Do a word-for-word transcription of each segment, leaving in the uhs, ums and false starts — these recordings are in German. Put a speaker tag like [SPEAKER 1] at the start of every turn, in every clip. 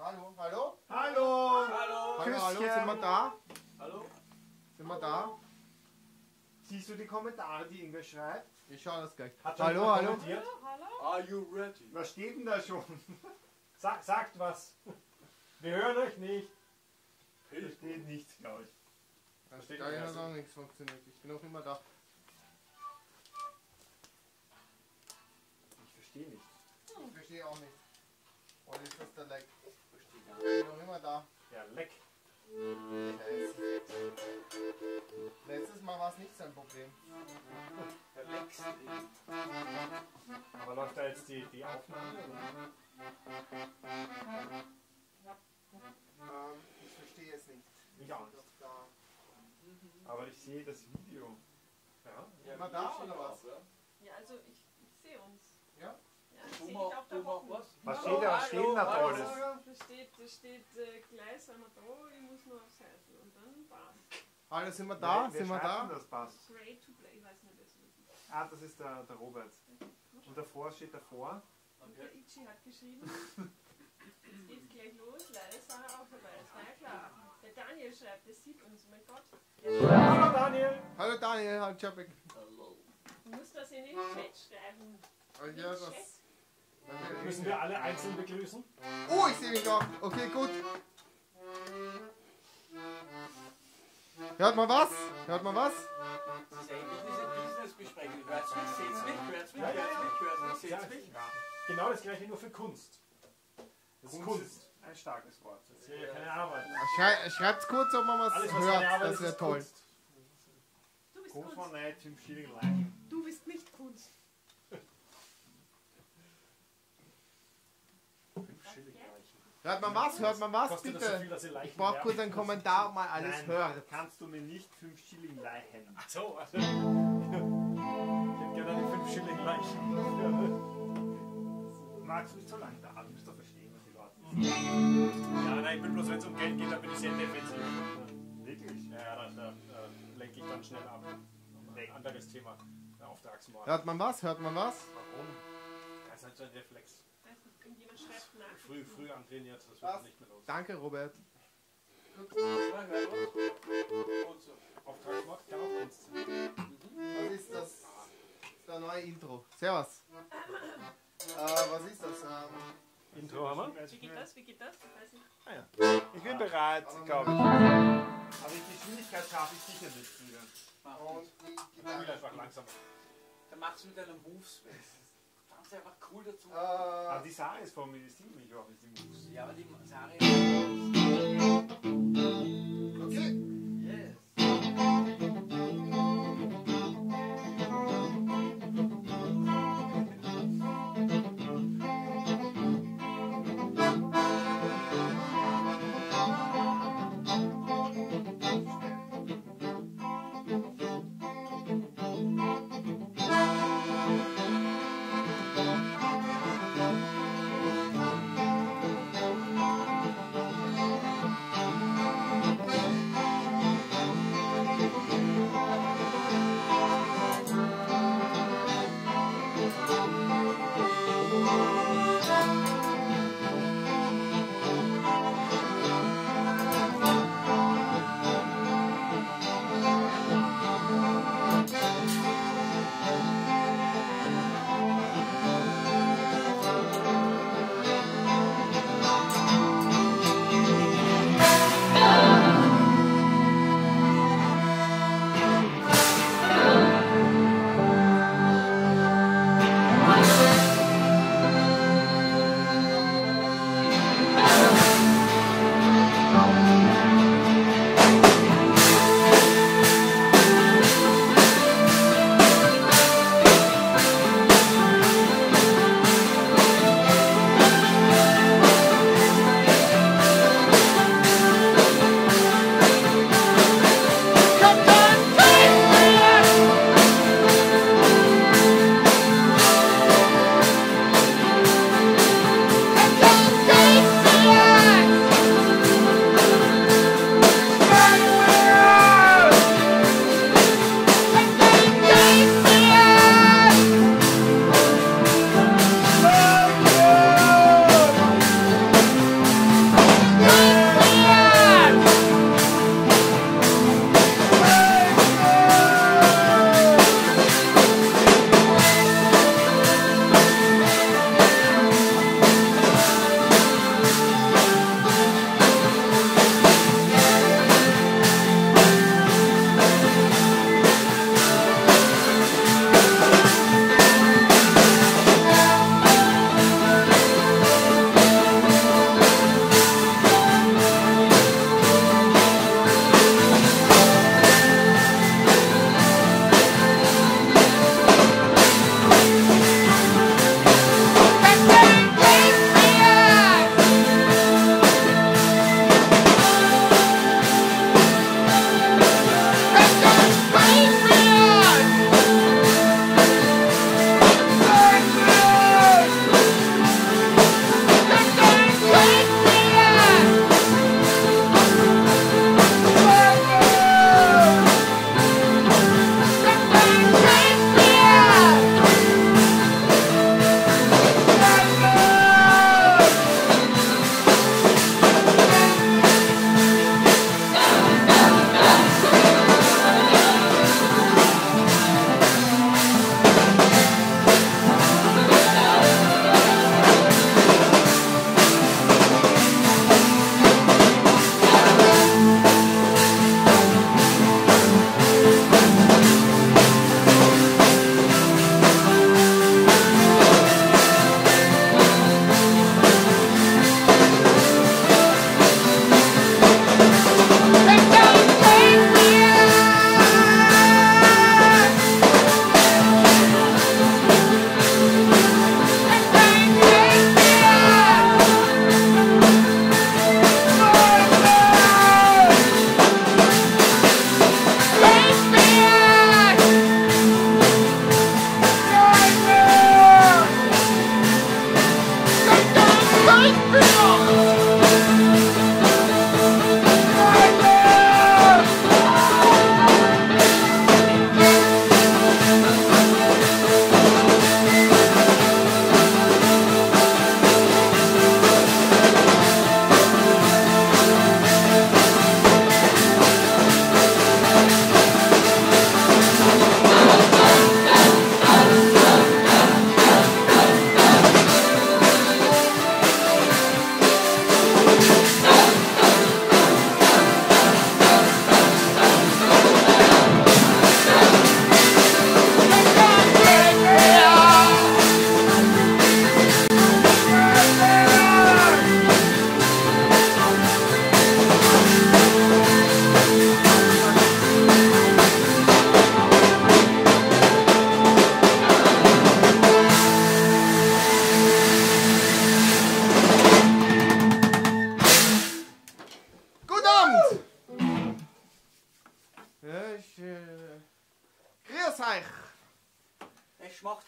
[SPEAKER 1] Hallo, hallo?
[SPEAKER 2] Hallo!
[SPEAKER 1] Hallo, hallo, hallo, sind wir da?
[SPEAKER 3] Hallo?
[SPEAKER 1] Sind wir da?
[SPEAKER 2] Siehst du die Kommentare, die irgendwer schreibt?
[SPEAKER 1] Ich schaue das gleich.
[SPEAKER 2] Hat schon
[SPEAKER 1] Hallo,
[SPEAKER 2] jemand
[SPEAKER 1] hallo?
[SPEAKER 2] kommentiert?
[SPEAKER 3] Are you ready?
[SPEAKER 2] Was steht denn da schon? Sag, sagt was. Wir hören euch nicht. Da steht nichts, glaube ich.
[SPEAKER 1] Da steht da hat auch nichts funktioniert. Ich bin auch immer da.
[SPEAKER 2] Ich verstehe nicht.
[SPEAKER 1] Ich verstehe auch nicht. Oder ist das der Leck? Ich bin auch immer da.
[SPEAKER 2] Ja, leck.
[SPEAKER 1] Letztes Mal war es nicht so ein Problem.
[SPEAKER 3] Der Lex.
[SPEAKER 2] Aber läuft da jetzt die, die Aufnahme? Oder?
[SPEAKER 1] Ähm, ich verstehe es nicht.
[SPEAKER 2] Ich auch nicht.
[SPEAKER 1] Da.
[SPEAKER 2] Aber ich sehe das Video. Ja?
[SPEAKER 3] Ja,
[SPEAKER 1] Immer da oder was?
[SPEAKER 4] Ja, also ich, ich sehe uns.
[SPEAKER 1] Ja?
[SPEAKER 4] Ja, ich
[SPEAKER 3] Du
[SPEAKER 4] sehe dich
[SPEAKER 3] mach,
[SPEAKER 4] auf
[SPEAKER 3] du
[SPEAKER 4] der
[SPEAKER 3] mach
[SPEAKER 4] Hocken.
[SPEAKER 3] was?
[SPEAKER 2] Was
[SPEAKER 3] Hallo,
[SPEAKER 2] steht da, was steht denn da
[SPEAKER 3] hallo,
[SPEAKER 2] Tolles?
[SPEAKER 3] hallo.
[SPEAKER 4] Da steht, da steht äh, gleich sind wir da, ich muss nur aufs Seiten und dann passt.
[SPEAKER 1] Hallo, sind wir da?
[SPEAKER 2] Wer, wer
[SPEAKER 1] sind wir
[SPEAKER 2] schreibt
[SPEAKER 1] da?
[SPEAKER 2] denn das passt?
[SPEAKER 4] Great to play, ich weiß nicht, wer es ist.
[SPEAKER 2] Ah, das ist der, der Robert. Und davor steht davor.
[SPEAKER 4] Und der Ichi hat geschrieben, jetzt geht's gleich los, leider ist er auch dabei, das war ja klar. Der Daniel schreibt, der sieht uns, mein Gott.
[SPEAKER 2] Hallo Daniel!
[SPEAKER 1] Hallo Daniel, hallo Chapik.
[SPEAKER 3] Hallo.
[SPEAKER 4] Du musst das in den Chat schreiben.
[SPEAKER 1] Oh,
[SPEAKER 4] In den
[SPEAKER 1] ja,
[SPEAKER 4] Chat.
[SPEAKER 1] das.
[SPEAKER 2] Müssen wir alle einzeln begrüßen?
[SPEAKER 1] Oh, ich sehe mich auch. Okay, gut. Hört mal was? Hört mal was?
[SPEAKER 3] Das ist eigentlich diese Business-Besprechung. Hört's mich, seht's mich, hört's mich,
[SPEAKER 2] Ja, ja,
[SPEAKER 3] hört's mich, hört's mich,
[SPEAKER 2] Ja,
[SPEAKER 3] seht's mich.
[SPEAKER 2] genau das gleiche nur für Kunst. Das ist
[SPEAKER 5] Kunst
[SPEAKER 2] Kunst.
[SPEAKER 5] Ein starkes Wort.
[SPEAKER 2] Das ist ja keine Arbeit.
[SPEAKER 1] Schrei, schreibt's kurz, ob man was
[SPEAKER 2] Alles, was keine
[SPEAKER 1] hört.
[SPEAKER 2] Arbeit
[SPEAKER 1] Das
[SPEAKER 2] ist,
[SPEAKER 1] wäre
[SPEAKER 2] ist
[SPEAKER 1] toll.
[SPEAKER 2] Kunst.
[SPEAKER 4] Du bist
[SPEAKER 5] Kunst
[SPEAKER 4] Kunst.
[SPEAKER 5] von Neid, fünf Schilling Lein.
[SPEAKER 4] Du bist nicht Kunst.
[SPEAKER 5] fünf Schilling Leichen.
[SPEAKER 1] Hört man was? Hört man was?
[SPEAKER 2] Kostet das so
[SPEAKER 1] Bitte.
[SPEAKER 2] viel, dass ihr Leichen
[SPEAKER 1] Ich brauche
[SPEAKER 2] werfen
[SPEAKER 1] kurz einen
[SPEAKER 2] müsst?
[SPEAKER 1] Kommentar, ob man alles
[SPEAKER 5] Nein,
[SPEAKER 1] hört.
[SPEAKER 5] kannst du mir nicht fünf Schilling leihen?
[SPEAKER 2] Ach so, also. Ich hätte gerne die fünf Schilling Leichen.
[SPEAKER 5] Magst du nicht so lange da? Du musst doch verstehen, was die Leute.
[SPEAKER 2] Ja, nein, ich bin bloß, wenn es um Geld geht, dann bin ich sehr defensiv.
[SPEAKER 5] Wirklich?
[SPEAKER 2] Ja, ja, da, da äh, lenke ich dann schnell ab. Ein anderes Thema. Der Auftragsmord.
[SPEAKER 1] Hört man was? Hört man was?
[SPEAKER 2] Warum? Das ist halt so ein Reflex.
[SPEAKER 4] Weiß nicht, irgendjemand schreibt nach.
[SPEAKER 2] Früh, früh antrainiert, das wird
[SPEAKER 1] Was?
[SPEAKER 2] nicht mehr los.
[SPEAKER 1] Danke, Robert.
[SPEAKER 3] Na, hör was. Und so.
[SPEAKER 2] Auftragsmord kann auch Kunst sein.
[SPEAKER 1] Was ist das? Das ist der neue Intro. Servus. Äh, was ist das? Ähm,
[SPEAKER 2] Intro haben wir?
[SPEAKER 4] Wie geht das? Wie geht das? Ich weiß nicht.
[SPEAKER 5] Ah, ja. Ich bin bereit, glaube ich. Aber die Geschwindigkeit schaffe ich sicher nicht wieder.
[SPEAKER 3] Mach
[SPEAKER 1] und
[SPEAKER 3] und
[SPEAKER 1] die
[SPEAKER 2] Spiel
[SPEAKER 1] Gitarre.
[SPEAKER 2] einfach langsam.
[SPEAKER 3] dann machst du mit deinem Moves. Fand sie einfach cool dazu.
[SPEAKER 5] Aber
[SPEAKER 1] Äh,
[SPEAKER 5] die Sarah ist von mir, die singt mich überhaupt nicht, die Moves.
[SPEAKER 3] Ja, aber die Sari.
[SPEAKER 1] okay.
[SPEAKER 3] Yes.
[SPEAKER 1] Äh,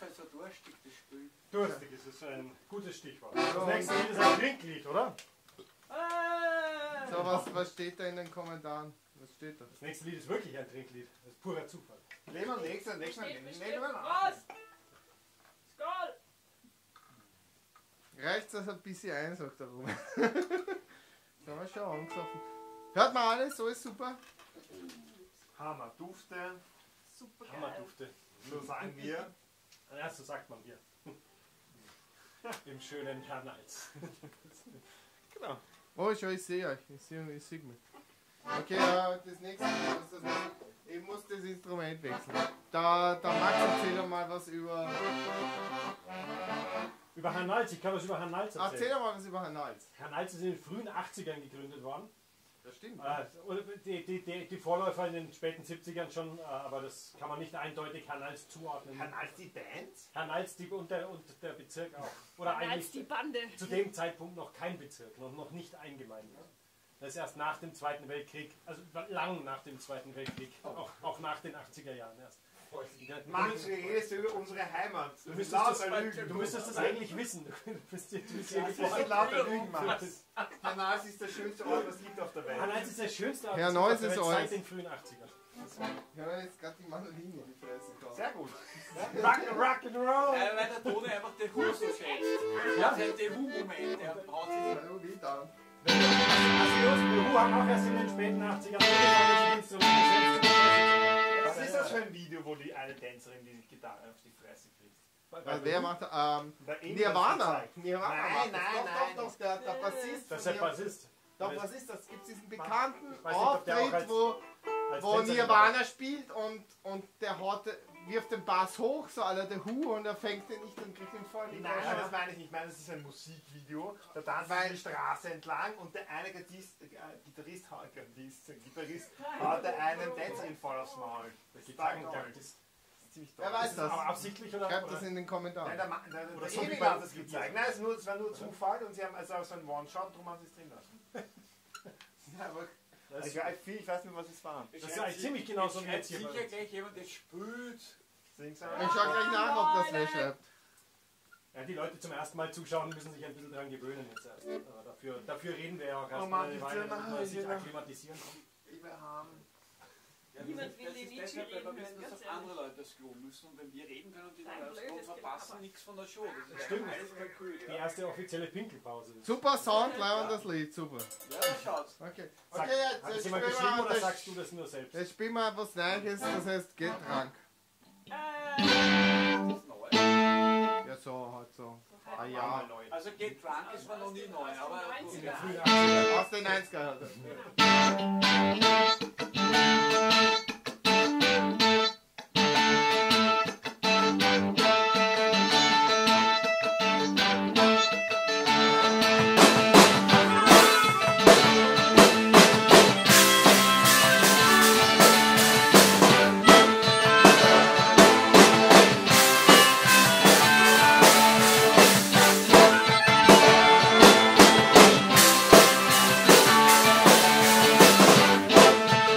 [SPEAKER 3] halt so durstig, das Spiel.
[SPEAKER 2] Durstig ist es ein gutes Stichwort.
[SPEAKER 1] So.
[SPEAKER 2] Das nächste Lied ist ein Trinklied, oder?
[SPEAKER 4] Ah.
[SPEAKER 1] So, was, was steht da in den Kommentaren? Was steht da?
[SPEAKER 2] Das nächste Lied ist wirklich ein Trinklied. Das ist purer Zufall.
[SPEAKER 5] Nehmen wir nächstes, nächstes Mal.
[SPEAKER 4] Steht
[SPEAKER 5] Nehmen
[SPEAKER 4] bestimmt
[SPEAKER 5] wir nach.
[SPEAKER 4] was. Skål!
[SPEAKER 1] Reicht das ein bisschen ein, sagt der Roman. Sind wir schon angesoffen. Hört man alles? So ist super.
[SPEAKER 5] Hammer, Dufte,
[SPEAKER 4] Super geil.
[SPEAKER 2] Hammerdufte.
[SPEAKER 5] so sagen wir.
[SPEAKER 2] Ja, so sagt man hier. Im schönen Hernals.
[SPEAKER 5] Genau.
[SPEAKER 1] Oh, schon, ich sehe euch. Ich sehe ich seh mich. Okay, äh, das nächste Mal, was das nächste, ich muss das Instrument wechseln. Da, da Max erzähl doch mal was über.
[SPEAKER 2] Über Herrn Nals, ich kann was über Herrn Nals
[SPEAKER 1] Erzähl
[SPEAKER 2] erzählen.
[SPEAKER 1] doch mal was über Herrn Nals.
[SPEAKER 2] Herrn Nals ist in den frühen achtzigern gegründet worden.
[SPEAKER 1] Das stimmt.
[SPEAKER 2] Äh, oder die, die, die, die Vorläufer in den späten siebzigern schon, äh, aber das kann man nicht eindeutig Herrn Nals zuordnen.
[SPEAKER 5] Kann als die Band?
[SPEAKER 2] Herrn Nals die, und, der, und der Bezirk auch. Oder
[SPEAKER 4] Als
[SPEAKER 2] eigentlich
[SPEAKER 4] die Bande.
[SPEAKER 2] zu dem Zeitpunkt noch kein Bezirk, noch, noch nicht eingemeindet. Das ist erst nach dem Zweiten Weltkrieg, also lang nach dem Zweiten Weltkrieg, auch, auch nach den achtziger Jahren erst.
[SPEAKER 5] Max, wir redest über unsere Heimat.
[SPEAKER 2] Du müsstest, das, du müsstest das eigentlich wissen. Du bist, du bist hier
[SPEAKER 5] Das
[SPEAKER 2] geboren.
[SPEAKER 5] sind lauter Lügen, Max. Herr Nals ist der schönste Ort, was es gibt auf der
[SPEAKER 2] Herr
[SPEAKER 5] Welt.
[SPEAKER 2] Nals ist der schönste Ort
[SPEAKER 1] Herr
[SPEAKER 2] auf
[SPEAKER 1] Neuss
[SPEAKER 2] der
[SPEAKER 1] ist
[SPEAKER 2] Welt
[SPEAKER 1] alles.
[SPEAKER 2] seit den frühen achtzigern.
[SPEAKER 1] Ich habe jetzt gerade die Mandoline in die Fresse gehauen.
[SPEAKER 5] Sehr gut.
[SPEAKER 2] Rock, rock and roll!
[SPEAKER 3] Äh, weil der Tone einfach den Hu so schätzt.
[SPEAKER 2] Ja.
[SPEAKER 3] Das ist der Hu-Moment, der haut sich.
[SPEAKER 1] Hallo, wie da?
[SPEAKER 2] Wir haben auch erst in den späten achtzigern angefangen zu Dienst
[SPEAKER 5] Was ist das für ein Video, wo die eine Tänzerin die Gitarre auf die Fresse kriegt?
[SPEAKER 1] Also wer macht ähm,
[SPEAKER 5] Bei Ihnen
[SPEAKER 1] Nirvana?
[SPEAKER 5] das gezeigt.
[SPEAKER 1] Nirvana
[SPEAKER 5] Nein,
[SPEAKER 1] macht das.
[SPEAKER 5] nein,
[SPEAKER 1] doch,
[SPEAKER 5] nein.
[SPEAKER 1] doch, doch, der, der Bassist.
[SPEAKER 2] Das ist der
[SPEAKER 1] von Nir-
[SPEAKER 2] Bassist.
[SPEAKER 1] Doch, was ist das? Gibt es diesen bekannten
[SPEAKER 2] Ich weiß nicht, ob der auch
[SPEAKER 1] Auftritt,
[SPEAKER 2] als-
[SPEAKER 1] wo,
[SPEAKER 2] Als
[SPEAKER 1] wo
[SPEAKER 2] Tänzer
[SPEAKER 1] Nirvana spielt und, und der haut, wirft den Bass hoch, so aller der Hu, und er fängt den nicht und kriegt ihn voll in die
[SPEAKER 5] Nein,
[SPEAKER 1] Tasche.
[SPEAKER 5] das meine ich nicht. Ich meine, das ist ein Musikvideo. Da tanzen
[SPEAKER 1] Weil-
[SPEAKER 5] sie die Straße entlang und der eine Gitarrist, äh, Gitarrist, haut- Gitarrist, Gitarrist haut der einen Tänzerin voll aufs Maul. Das ist total toll.
[SPEAKER 2] Gitarrenjagd
[SPEAKER 5] Das
[SPEAKER 2] ist.
[SPEAKER 5] ist ziemlich toll.
[SPEAKER 1] Wer weiß
[SPEAKER 2] Ist das
[SPEAKER 1] das?
[SPEAKER 2] aber absichtlich oder?
[SPEAKER 1] Schreibt
[SPEAKER 2] oder?
[SPEAKER 1] das in den
[SPEAKER 5] Nein,
[SPEAKER 1] Kommentaren.
[SPEAKER 5] der, Ma- der,
[SPEAKER 2] Oder
[SPEAKER 5] der
[SPEAKER 2] so
[SPEAKER 5] Emil
[SPEAKER 2] wie
[SPEAKER 5] hat
[SPEAKER 2] bei-
[SPEAKER 5] das gezeigt. Nein, es, nur, es war nur Zufall und sie haben also so einen One-Shot, darum haben sie es drin lassen.
[SPEAKER 1] Ja, aber
[SPEAKER 2] Das
[SPEAKER 5] Ich, weiß- ich weiß nicht, was es war.
[SPEAKER 2] Das ist eigentlich ziemlich genau so wie jetzt hier bei
[SPEAKER 3] sicher
[SPEAKER 2] uns.
[SPEAKER 3] gleich jemand, der spült.
[SPEAKER 5] Sing's
[SPEAKER 1] ich schau gleich nach, ob das wer schreibt.
[SPEAKER 2] Ja, die Leute zum ersten Mal zuschauen müssen sich ein bisschen daran gewöhnen jetzt erst. Aber dafür, dafür reden wir ja auch erst
[SPEAKER 5] Oh Mann,
[SPEAKER 2] eine
[SPEAKER 5] die
[SPEAKER 2] Weile,
[SPEAKER 5] Firma,
[SPEAKER 2] damit man sich
[SPEAKER 5] ja.
[SPEAKER 2] akklimatisieren kann.
[SPEAKER 5] Ich will haben.
[SPEAKER 3] Ja,
[SPEAKER 4] Niemand
[SPEAKER 3] das
[SPEAKER 4] will
[SPEAKER 3] ist
[SPEAKER 4] die Nietzsche
[SPEAKER 3] deshalb, weil wir
[SPEAKER 4] reden
[SPEAKER 3] wissen,
[SPEAKER 4] hören,
[SPEAKER 3] dass
[SPEAKER 4] ganz
[SPEAKER 3] auch andere Leute das Klo müssen und wenn wir reden können und die
[SPEAKER 4] Dein
[SPEAKER 3] Leute das Klo
[SPEAKER 4] blödes
[SPEAKER 3] verpassen
[SPEAKER 4] Gelaber.
[SPEAKER 3] nichts von der Show. Das ist
[SPEAKER 2] Stimmt.
[SPEAKER 3] alles kalkuliert.
[SPEAKER 2] Die erste offizielle Pinkelpause.
[SPEAKER 1] Super Sound, leibend das Lied, super.
[SPEAKER 3] Ja, schaut's.
[SPEAKER 1] Okay,
[SPEAKER 2] Sag,
[SPEAKER 1] okay jetzt,
[SPEAKER 2] hat das
[SPEAKER 1] jetzt
[SPEAKER 2] jemand
[SPEAKER 1] spielen
[SPEAKER 2] geschrieben
[SPEAKER 1] wir
[SPEAKER 2] oder
[SPEAKER 1] das-
[SPEAKER 2] sagst du das nur selbst?
[SPEAKER 1] jetzt spielen wir was Neues, das heißt Getränk.
[SPEAKER 4] Äh,
[SPEAKER 3] Das ist neu.
[SPEAKER 1] Ja, so, halt so. Ah
[SPEAKER 2] Ah,
[SPEAKER 1] ja,
[SPEAKER 2] neu.
[SPEAKER 3] Also Get Drunk ist mir noch nie neu, aber
[SPEAKER 2] In den
[SPEAKER 4] Ja.
[SPEAKER 2] frühen achtzigern.
[SPEAKER 1] aus den neunziger.
[SPEAKER 6] Thank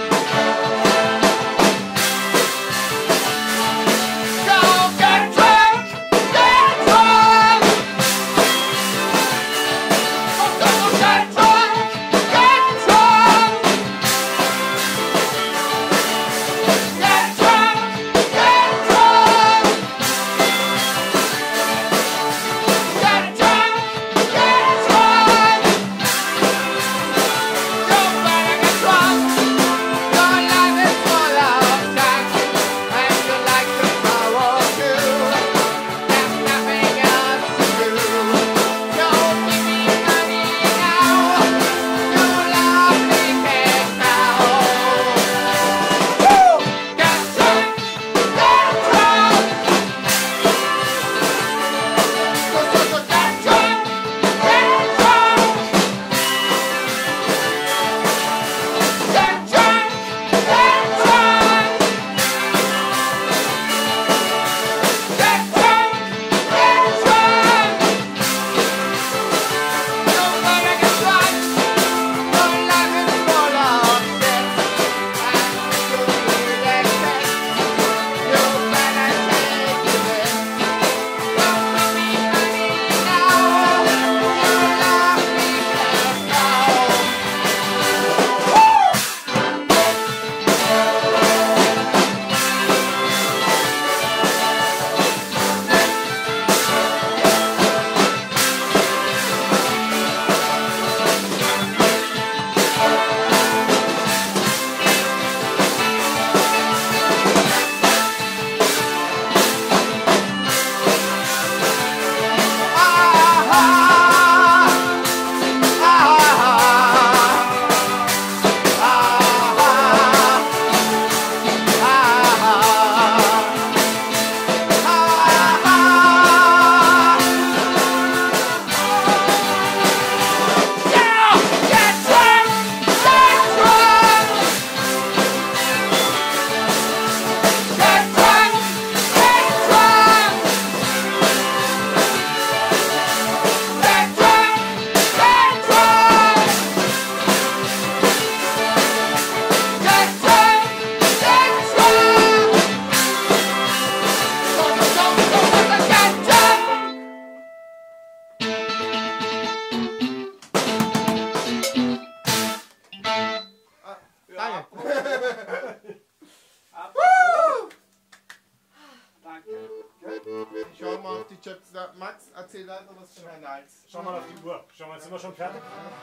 [SPEAKER 1] erzähl weiter was zu Herrn Nals.
[SPEAKER 2] Schau mal auf die Uhr. Schau mal, sind wir schon fertig?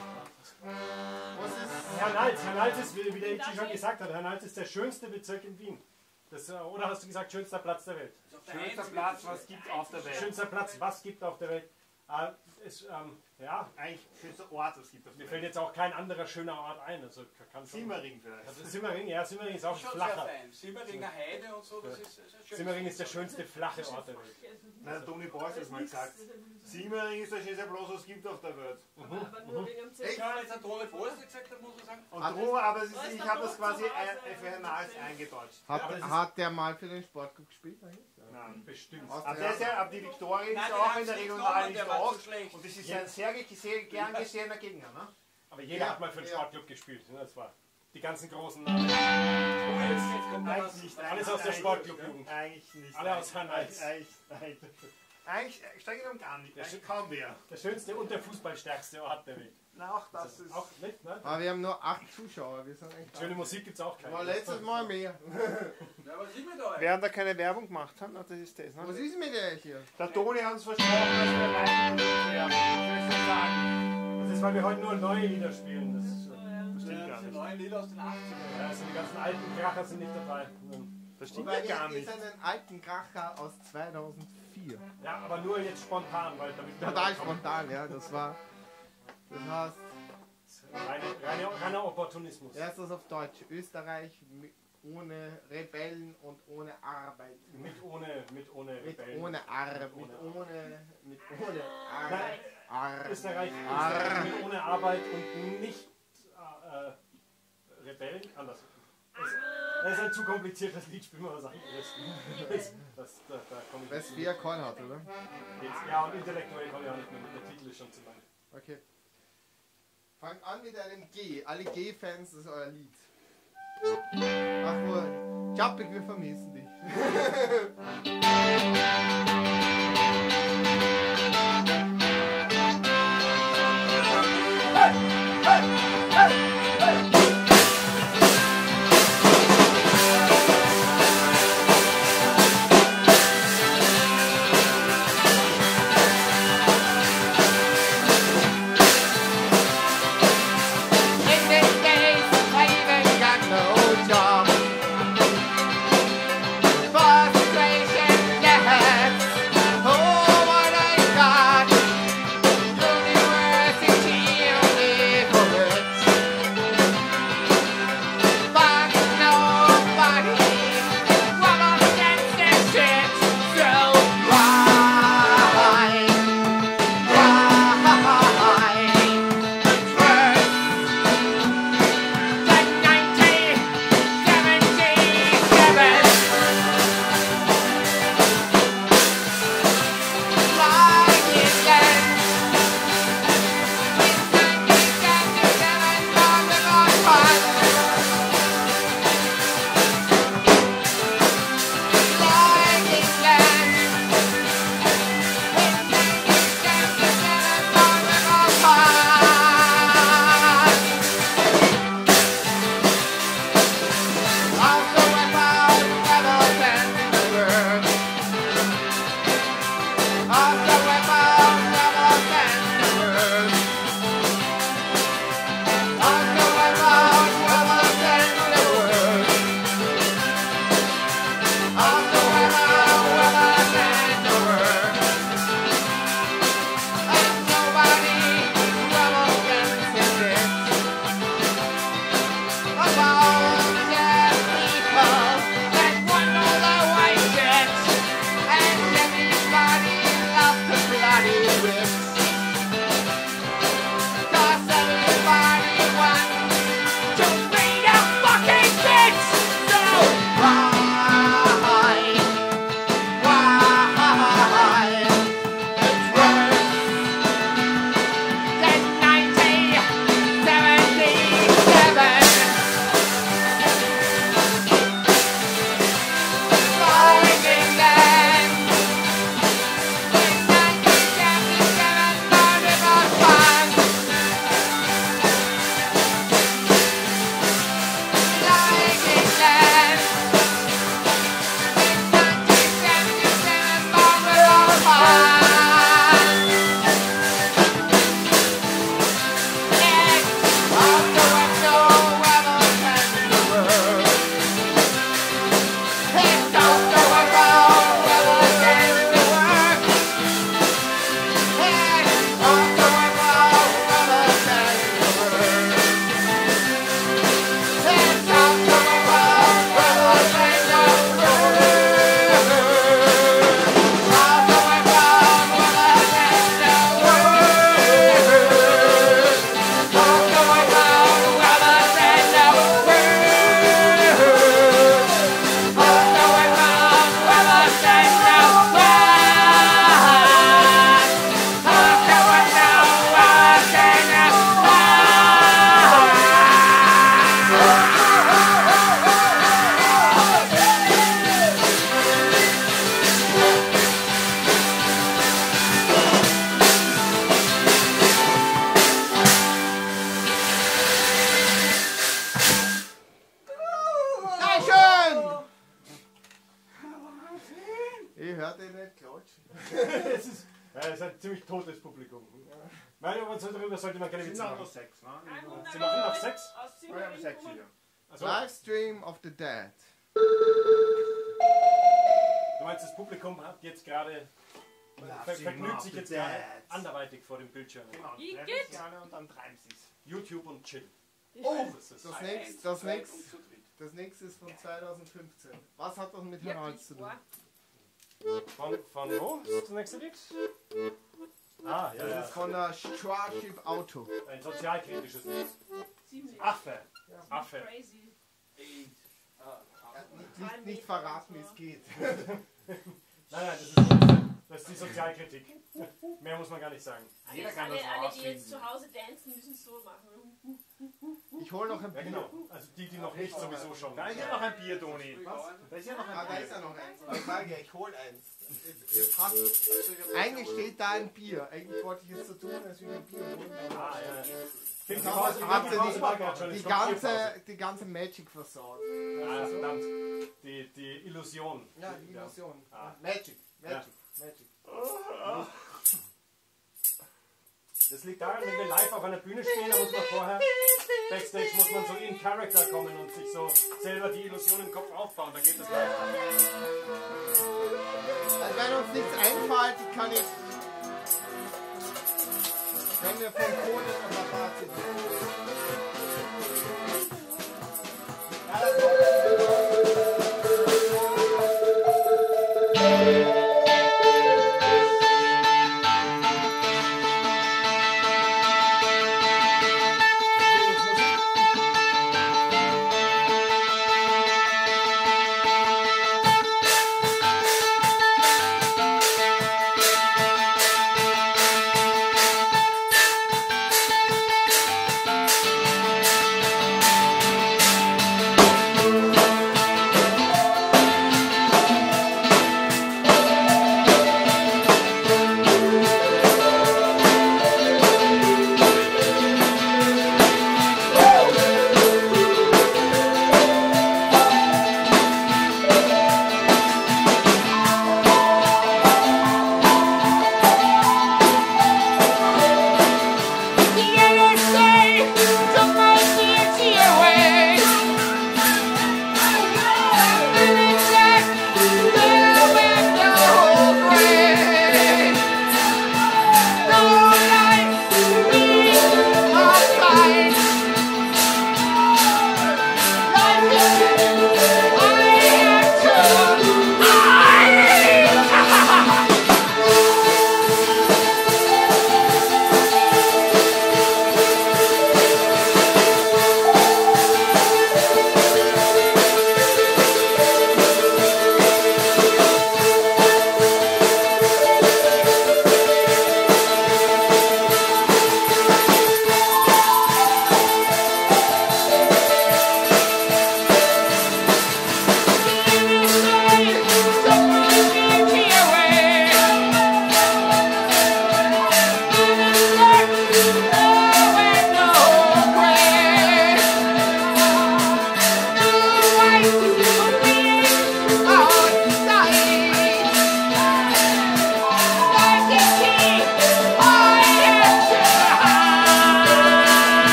[SPEAKER 1] Was ist.
[SPEAKER 2] Herr Nals, Herr Nals ist, wie wie der Itchi schon gesagt hat, Herr Nals ist der schönste Bezirk in Wien. Das, äh, oder hast du gesagt, schönster Platz der Welt?
[SPEAKER 3] Das ist der
[SPEAKER 5] Schönster
[SPEAKER 3] einzige
[SPEAKER 5] Platz,
[SPEAKER 3] Bezirk.
[SPEAKER 5] was gibt auf der Welt?
[SPEAKER 2] Schönster Platz, was gibt auf der Welt? Äh, es, ähm, ja,
[SPEAKER 5] Eigentlich schönster Ort, was gibt auf
[SPEAKER 2] mir
[SPEAKER 5] der
[SPEAKER 2] fällt
[SPEAKER 5] Welt?
[SPEAKER 2] jetzt auch kein anderer schöner Ort ein. Also kann schon.
[SPEAKER 5] Simmering vielleicht.
[SPEAKER 2] Also Simmering, ja, Simmering ist auch
[SPEAKER 3] Schon sehr
[SPEAKER 2] flacher.
[SPEAKER 3] fein. Simmeringer Heide und so, das ist, das ist ein schönes
[SPEAKER 2] Simmering ist der
[SPEAKER 3] Bezirk.
[SPEAKER 2] schönste flache Ort der Welt.
[SPEAKER 5] Nein, Toni Boys hat es mal gesagt. Simmering ist der schönste Platz, was es gibt auf der Welt.
[SPEAKER 4] Aber nur wegen dem Zelt.
[SPEAKER 3] Ja, jetzt hat Toni Bost gesagt, da muss man sagen,
[SPEAKER 5] Und drum, aber es ist, ich habe das quasi ein, für Herrn Nals eingedeutscht.
[SPEAKER 1] Hat,
[SPEAKER 2] aber das ist-
[SPEAKER 1] hat der mal für den Sportclub gespielt eigentlich?
[SPEAKER 5] Nein.
[SPEAKER 2] Bestimmt.
[SPEAKER 1] Aus
[SPEAKER 5] Aber
[SPEAKER 1] der-
[SPEAKER 5] der ist ja, aber die Victoria
[SPEAKER 3] Nein,
[SPEAKER 5] ist
[SPEAKER 3] den
[SPEAKER 5] auch
[SPEAKER 3] haben
[SPEAKER 5] in der
[SPEAKER 3] sie nicht
[SPEAKER 5] Regionalen
[SPEAKER 3] genommen, der
[SPEAKER 5] Liste
[SPEAKER 3] war
[SPEAKER 5] auch.
[SPEAKER 3] zu schlecht.
[SPEAKER 5] Und das ist ein sehr, ge- sehr gern gesehener Gegner, ne?
[SPEAKER 2] Aber jeder
[SPEAKER 1] Ja,
[SPEAKER 2] hat mal für den
[SPEAKER 1] ja.
[SPEAKER 2] Sportclub gespielt. Ne? Das war die ganzen großen Namen.
[SPEAKER 3] oh, jetzt, jetzt kommt da was.
[SPEAKER 5] Eigentlich nicht.
[SPEAKER 2] Alles aus der Sportclub-Jugend.
[SPEAKER 5] Eigentlich nicht.
[SPEAKER 2] Alle aus Herrn Nals.
[SPEAKER 5] Eigentlich, eigentlich, eigentlich streng genommen gar nicht. Eigentlich kaum wer.
[SPEAKER 2] Der schönste und der fußballstärkste Ort der Welt.
[SPEAKER 5] Na, auch das ist.
[SPEAKER 2] Auch nicht, ne?
[SPEAKER 1] Aber wir haben nur acht Zuschauer. Wir sind echt
[SPEAKER 2] Schöne Musik gibt es auch keine.
[SPEAKER 1] War letztes Mal mehr.
[SPEAKER 3] Ja, was sind wir da?
[SPEAKER 5] Während da keine Werbung gemacht haben, na, das ist das,
[SPEAKER 1] Was
[SPEAKER 5] ne?
[SPEAKER 1] ist mit der hier?
[SPEAKER 5] Der Toni hat uns versprochen, dass wir rein werden. Ich will schon sagen.
[SPEAKER 2] Das ist, weil wir heute nur neue Lieder spielen. Das,
[SPEAKER 4] So, ja.
[SPEAKER 5] Das stimmt gar
[SPEAKER 3] Das sind
[SPEAKER 5] nicht.
[SPEAKER 3] neue Lieder aus den achtzigern.
[SPEAKER 2] ja, also die ganzen alten Kracher sind nicht dabei.
[SPEAKER 5] Das stimmt
[SPEAKER 1] Wobei
[SPEAKER 5] ja gar
[SPEAKER 1] ihr
[SPEAKER 5] nicht.
[SPEAKER 1] ist einen alten Kracher aus zweitausendvier.
[SPEAKER 2] Ja, aber nur jetzt spontan, weil damit
[SPEAKER 1] Total spontan, ja. Das war. Das heißt,
[SPEAKER 2] Reine, reine, reiner Opportunismus.
[SPEAKER 1] erstes auf Deutsch. Österreich mi- ohne Rebellen und ohne Arbeit.
[SPEAKER 2] Mit ohne, mit ohne
[SPEAKER 1] Mit
[SPEAKER 2] Rebellen.
[SPEAKER 1] ohne Arbeit. Mit ohne. Mit ohne Arbeit. Ar
[SPEAKER 2] Österreich,
[SPEAKER 1] Ar
[SPEAKER 2] Österreich mit ohne Arbeit und nicht äh, äh, Rebellen. Anders. Das, das ist ein zu kompliziertes Lied, spielen wir was anderes. Das, das, da, da komm ich
[SPEAKER 1] Weil es vier Call hat, oder?
[SPEAKER 2] jetzt. Ja, und intellektuell komme ich auch nicht mehr mit, der Titel ist schon zu lang.
[SPEAKER 1] Okay. Fangt an mit einem G. Alle G-Fans, das ist euer Lied. Ach wohl. Juppig, wir vermissen dich. In these days, I even got no job. Frustration, yes. der nicht klatschen.
[SPEAKER 2] es, ist, ja, es ist ein ziemlich totes Publikum. Nein, aber darüber sollte man keine
[SPEAKER 5] Sind
[SPEAKER 2] Witze
[SPEAKER 5] noch
[SPEAKER 2] machen.
[SPEAKER 5] sechs, ne?
[SPEAKER 2] Sie machen noch sechs?
[SPEAKER 4] Aus
[SPEAKER 5] Oh, ja,
[SPEAKER 4] Syrien
[SPEAKER 5] sechs
[SPEAKER 4] kommen.
[SPEAKER 5] wieder.
[SPEAKER 2] Also,
[SPEAKER 1] Livestream of the Dead.
[SPEAKER 2] du meinst, das Publikum hat jetzt gerade ver vergnügt sich jetzt gerade anderweitig vor dem Bildschirm.
[SPEAKER 5] Genau,
[SPEAKER 4] Wie
[SPEAKER 5] treffen
[SPEAKER 4] geht's?
[SPEAKER 5] sich alle und dann treiben sie es.
[SPEAKER 2] YouTube und Chill.
[SPEAKER 1] Oh,
[SPEAKER 2] Das ist
[SPEAKER 1] das
[SPEAKER 2] es.
[SPEAKER 1] nächste, das
[SPEAKER 3] zwei
[SPEAKER 1] nächste,
[SPEAKER 3] und zu dritt.
[SPEAKER 1] das nächste ist von zweitausendfünfzehn. Was hat das mit
[SPEAKER 4] Wirklich
[SPEAKER 1] Harald zu tun?
[SPEAKER 4] wahr.
[SPEAKER 2] Von, von wo ist das nächste Lied? Ah, ja,
[SPEAKER 1] Das
[SPEAKER 2] ja.
[SPEAKER 1] ist von der Starship Auto.
[SPEAKER 2] Ein sozialkritisches Lied.
[SPEAKER 4] Ziemlich
[SPEAKER 2] Affe. Affe.
[SPEAKER 4] crazy.
[SPEAKER 3] Eight. Ah, ah.
[SPEAKER 1] Nicht, nicht verraten, wie es geht.
[SPEAKER 2] Nein, nein, das ist, das ist die Sozialkritik. Mehr muss man gar nicht sagen.
[SPEAKER 5] Jeder
[SPEAKER 4] Alle,
[SPEAKER 5] kann das
[SPEAKER 4] alle, alle, die
[SPEAKER 5] rausfinden.
[SPEAKER 4] jetzt zu Hause tanzen, müssen es so machen.
[SPEAKER 1] Ich hole noch ein
[SPEAKER 2] Ja,
[SPEAKER 1] Bier.
[SPEAKER 2] genau. Also die, die noch nicht sowieso schon.
[SPEAKER 5] Da ist ja noch ein Bier, Toni. Da ist ja noch
[SPEAKER 1] Ah,
[SPEAKER 5] ein
[SPEAKER 1] da
[SPEAKER 5] Bier.
[SPEAKER 1] ist ja noch eins. Aber ich sage ja, ich hole eins. Ihr passt. Eigentlich steht da ein Bier. Eigentlich wollte ich es so tun, als würde ich ein Bier holen.
[SPEAKER 2] Ah, ja. Stimmt, die
[SPEAKER 1] Habt
[SPEAKER 2] Pause-
[SPEAKER 1] ihr
[SPEAKER 2] die Pause
[SPEAKER 1] die-
[SPEAKER 2] war gerade schon.
[SPEAKER 1] Die
[SPEAKER 2] Es kommt
[SPEAKER 1] ganze,
[SPEAKER 2] Bierpause.
[SPEAKER 1] die ganze Magic versaut.
[SPEAKER 2] Ah, verdammt. Die, die Illusion.
[SPEAKER 1] Ja, die Illusion.
[SPEAKER 2] Ah.
[SPEAKER 1] Magic, Magic, Magic.
[SPEAKER 2] Das liegt daran, wenn wir live auf einer Bühne stehen, da muss man vorher, Backstage muss man so in Character kommen und sich so selber die Illusion im Kopf aufbauen, da geht das leichter.
[SPEAKER 1] Also wenn uns nichts einfällt, kann ich, wenn wir von Kohle und Apparat sind. Ja, das
[SPEAKER 2] Musik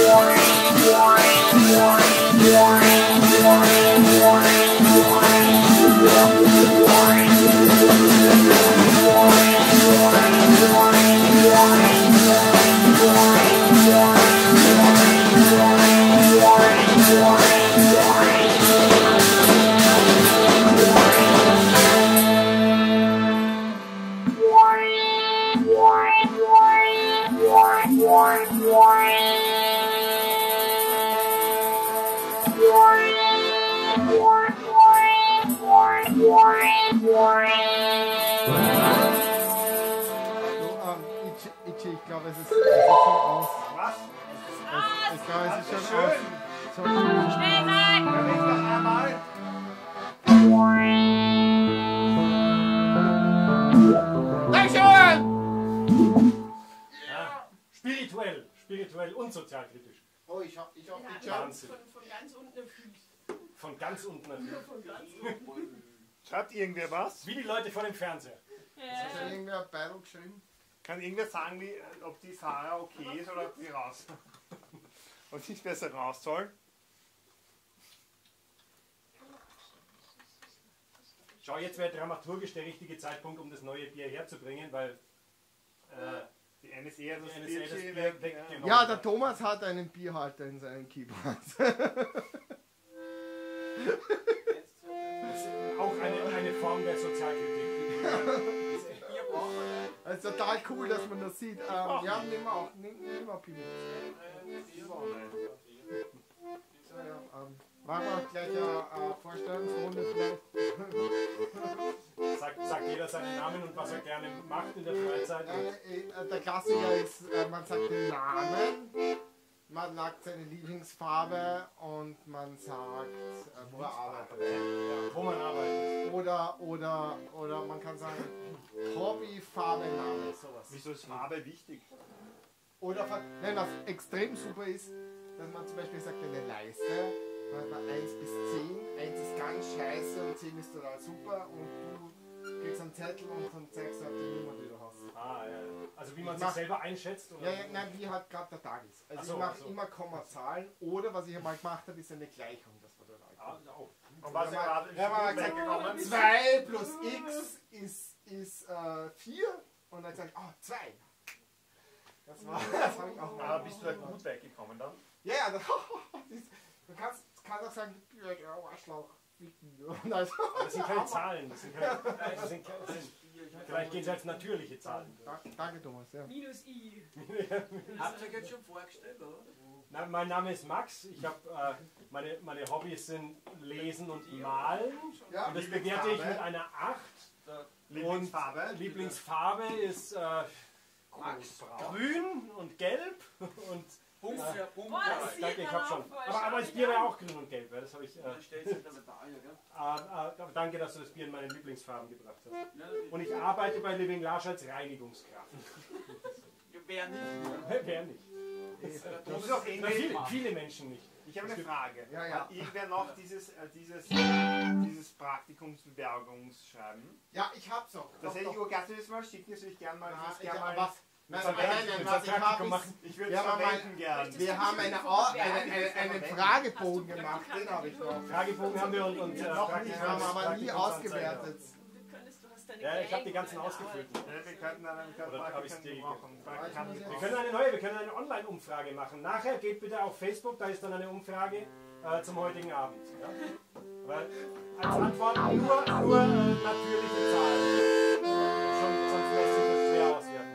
[SPEAKER 1] Ich glaube, es ist, es ist schon aus.
[SPEAKER 5] Was?
[SPEAKER 1] Es, ich glaube, es ist schon
[SPEAKER 5] Schön.
[SPEAKER 1] aus. So,
[SPEAKER 4] Schnell weg!
[SPEAKER 5] Ja, wenn ich noch einmal.
[SPEAKER 2] Ja. Spirituell, spirituell und sozialkritisch.
[SPEAKER 1] oh, ich hab, ich hab die
[SPEAKER 4] Ja,
[SPEAKER 1] Chance.
[SPEAKER 4] von, von ganz unten auf Füß.
[SPEAKER 2] Von ganz unten natürlich.
[SPEAKER 4] Von ganz unten.
[SPEAKER 5] Schreibt irgendwer was?
[SPEAKER 2] Wie die Leute vor dem Fernseher.
[SPEAKER 1] Hat da
[SPEAKER 4] Ja.
[SPEAKER 1] irgendwer ein Beil geschrieben?
[SPEAKER 5] Kann irgendwer sagen, wie, ob die Sarah okay ist oder ob sie raus und nicht besser raus soll?
[SPEAKER 2] Schau, jetzt wäre dramaturgisch der richtige Zeitpunkt, um das neue Bier herzubringen, weil äh,
[SPEAKER 5] Die eine ist eher das
[SPEAKER 2] Die eine ist eher das
[SPEAKER 5] Bildchen
[SPEAKER 2] Bier
[SPEAKER 5] weg.
[SPEAKER 2] weggenommen.
[SPEAKER 1] Ja, der Thomas hat einen Bierhalter in seinem Keyboard.
[SPEAKER 2] das ist auch eine, eine Form der Sozialkritik.
[SPEAKER 1] Es ist total cool, dass man das sieht. Ähm, ja, nimm mal auch. Nimm, nimm mal Pimmel. So, ja, ähm, machen wir gleich eine äh, Vorstellungsrunde vielleicht.
[SPEAKER 2] Sagt, sagt jeder seinen Namen und was er gerne macht in der Freizeit.
[SPEAKER 1] Äh, äh, der Klassiker ist, äh, man sagt den Namen, man sagt seine Lieblingsfarbe und man sagt, äh, wo er arbeitet.
[SPEAKER 2] Ja, wo man arbeitet.
[SPEAKER 1] Oder, oder, oder man kann sagen, Hobby, Farbe, Name, sowas.
[SPEAKER 5] Wieso ist Farbe wichtig?
[SPEAKER 1] Oder, ver- nein, was extrem super ist, dass man zum Beispiel sagt, eine Leiste, man hat eins bis zehn, eins ist ganz scheiße und zehn ist total super und du kriegst einen Zettel und dann zeigst du halt die Nummer, die du hast.
[SPEAKER 2] Ah, ja. Also wie man
[SPEAKER 1] Ich
[SPEAKER 2] sich
[SPEAKER 1] mach-
[SPEAKER 2] selber einschätzt? Oder?
[SPEAKER 1] Ja, ja, nein, wie halt gerade der Tag ist. Also
[SPEAKER 2] Ach so,
[SPEAKER 1] ich mache
[SPEAKER 2] ach so.
[SPEAKER 1] immer Kommazahlen oder was ich einmal gemacht habe, ist eine Gleichung, das war total
[SPEAKER 2] Ah,
[SPEAKER 1] cool.
[SPEAKER 2] auch.
[SPEAKER 5] Und was
[SPEAKER 1] Ja,
[SPEAKER 5] erwartet
[SPEAKER 1] ja, aber
[SPEAKER 5] ist weggekommen?
[SPEAKER 1] zwei plus x ist, ist äh, vier und dann sag ich, oh, zwei. Das war, das habe ich auch mal.
[SPEAKER 5] Aber bist du da gut weggekommen dann?
[SPEAKER 1] Ja, ja, das, ist, du kannst, kannst auch sagen, ja, Arschlauch, ficken. Und also,
[SPEAKER 2] Das sind keine Zahlen. Das sind keine, das sind keine, das sind, vielleicht gehen sie als natürliche Zahlen.
[SPEAKER 1] Da- Danke, Thomas. Ja.
[SPEAKER 4] Minus I.
[SPEAKER 3] Habt ihr euch jetzt schon vorgestellt, oder?
[SPEAKER 2] Na, mein Name ist Max. Ich habe äh, meine, meine Hobbys sind Lesen und Malen.
[SPEAKER 1] Ja,
[SPEAKER 2] Und das bewerte ich mit einer acht.
[SPEAKER 5] Lieblingsfarbe?
[SPEAKER 2] Lieblingsfarbe ist äh,
[SPEAKER 3] Max,
[SPEAKER 2] grün und gelb. Und
[SPEAKER 3] Punkt für Punkt.
[SPEAKER 4] Boah, das sieht
[SPEAKER 2] danke, ich
[SPEAKER 4] man
[SPEAKER 2] habe
[SPEAKER 4] auch
[SPEAKER 2] schon.
[SPEAKER 4] voll
[SPEAKER 2] Aber, aber das
[SPEAKER 4] scharf
[SPEAKER 2] Bier wäre
[SPEAKER 4] an.
[SPEAKER 2] auch grün und gelb. Ja, das habe ich. Äh,
[SPEAKER 3] Dann stellt sich der Medaille, gell?
[SPEAKER 2] äh, äh, danke, dass du das Bier in meine Lieblingsfarben gebracht hast.
[SPEAKER 3] Ja,
[SPEAKER 2] Und ich arbeite bei Living Large als Reinigungskraft.
[SPEAKER 3] wer nicht?
[SPEAKER 2] Wer nicht?
[SPEAKER 5] Das ist doch
[SPEAKER 2] Na,
[SPEAKER 5] irgendwie.
[SPEAKER 2] viele, viele Menschen nicht.
[SPEAKER 5] Ich habe eine Frage.
[SPEAKER 1] Ja, ja.
[SPEAKER 5] Hat irgendwer noch dieses, äh, dieses, dieses Praktikumsbewerbungsschreiben?
[SPEAKER 1] Ja, ich hab's noch.
[SPEAKER 5] Das
[SPEAKER 1] Doch,
[SPEAKER 5] hätte ich
[SPEAKER 1] doch.
[SPEAKER 5] auch gerne das mal schicken, das würde ich gerne mal.
[SPEAKER 1] Ah,
[SPEAKER 5] Das
[SPEAKER 1] ich,
[SPEAKER 5] gerne
[SPEAKER 1] aber
[SPEAKER 5] mal
[SPEAKER 1] was? Nein,
[SPEAKER 2] Soll
[SPEAKER 1] nein, nein,
[SPEAKER 2] Praktikum-
[SPEAKER 1] nein,
[SPEAKER 2] soll
[SPEAKER 1] was ich
[SPEAKER 2] Praktikum
[SPEAKER 1] habe ist,
[SPEAKER 2] machen?
[SPEAKER 5] ich würde
[SPEAKER 1] Ja,
[SPEAKER 5] es
[SPEAKER 1] aber
[SPEAKER 5] verwenden gern.
[SPEAKER 1] wir haben eine, Au- eine, eine, einen Fragebogen gemacht, den habe ich noch.
[SPEAKER 2] Fragebogen haben wir und, und äh,
[SPEAKER 5] Noch nicht,
[SPEAKER 1] Den haben wir aber nie
[SPEAKER 2] Praktikumsanzeige.
[SPEAKER 1] ausgewertet.
[SPEAKER 4] Du könntest, du hast deine
[SPEAKER 2] Ja, ich habe die
[SPEAKER 4] Gang
[SPEAKER 2] ganzen
[SPEAKER 4] und deine
[SPEAKER 2] ausgefüllt.
[SPEAKER 5] Ja, wir könnten dann einen
[SPEAKER 2] Oder habe ich's
[SPEAKER 5] Praktikanten
[SPEAKER 2] dir
[SPEAKER 5] brauchen. Praktikanten
[SPEAKER 2] Wir können eine neue, wir können eine Online-Umfrage machen. Nachher geht bitte auf Facebook, da ist dann eine Umfrage äh, zum heutigen Abend. Ja? Weil als Antwort nur, nur äh, natürliche Zahlen. Schon, sonst lässt sich das schwer auswerten.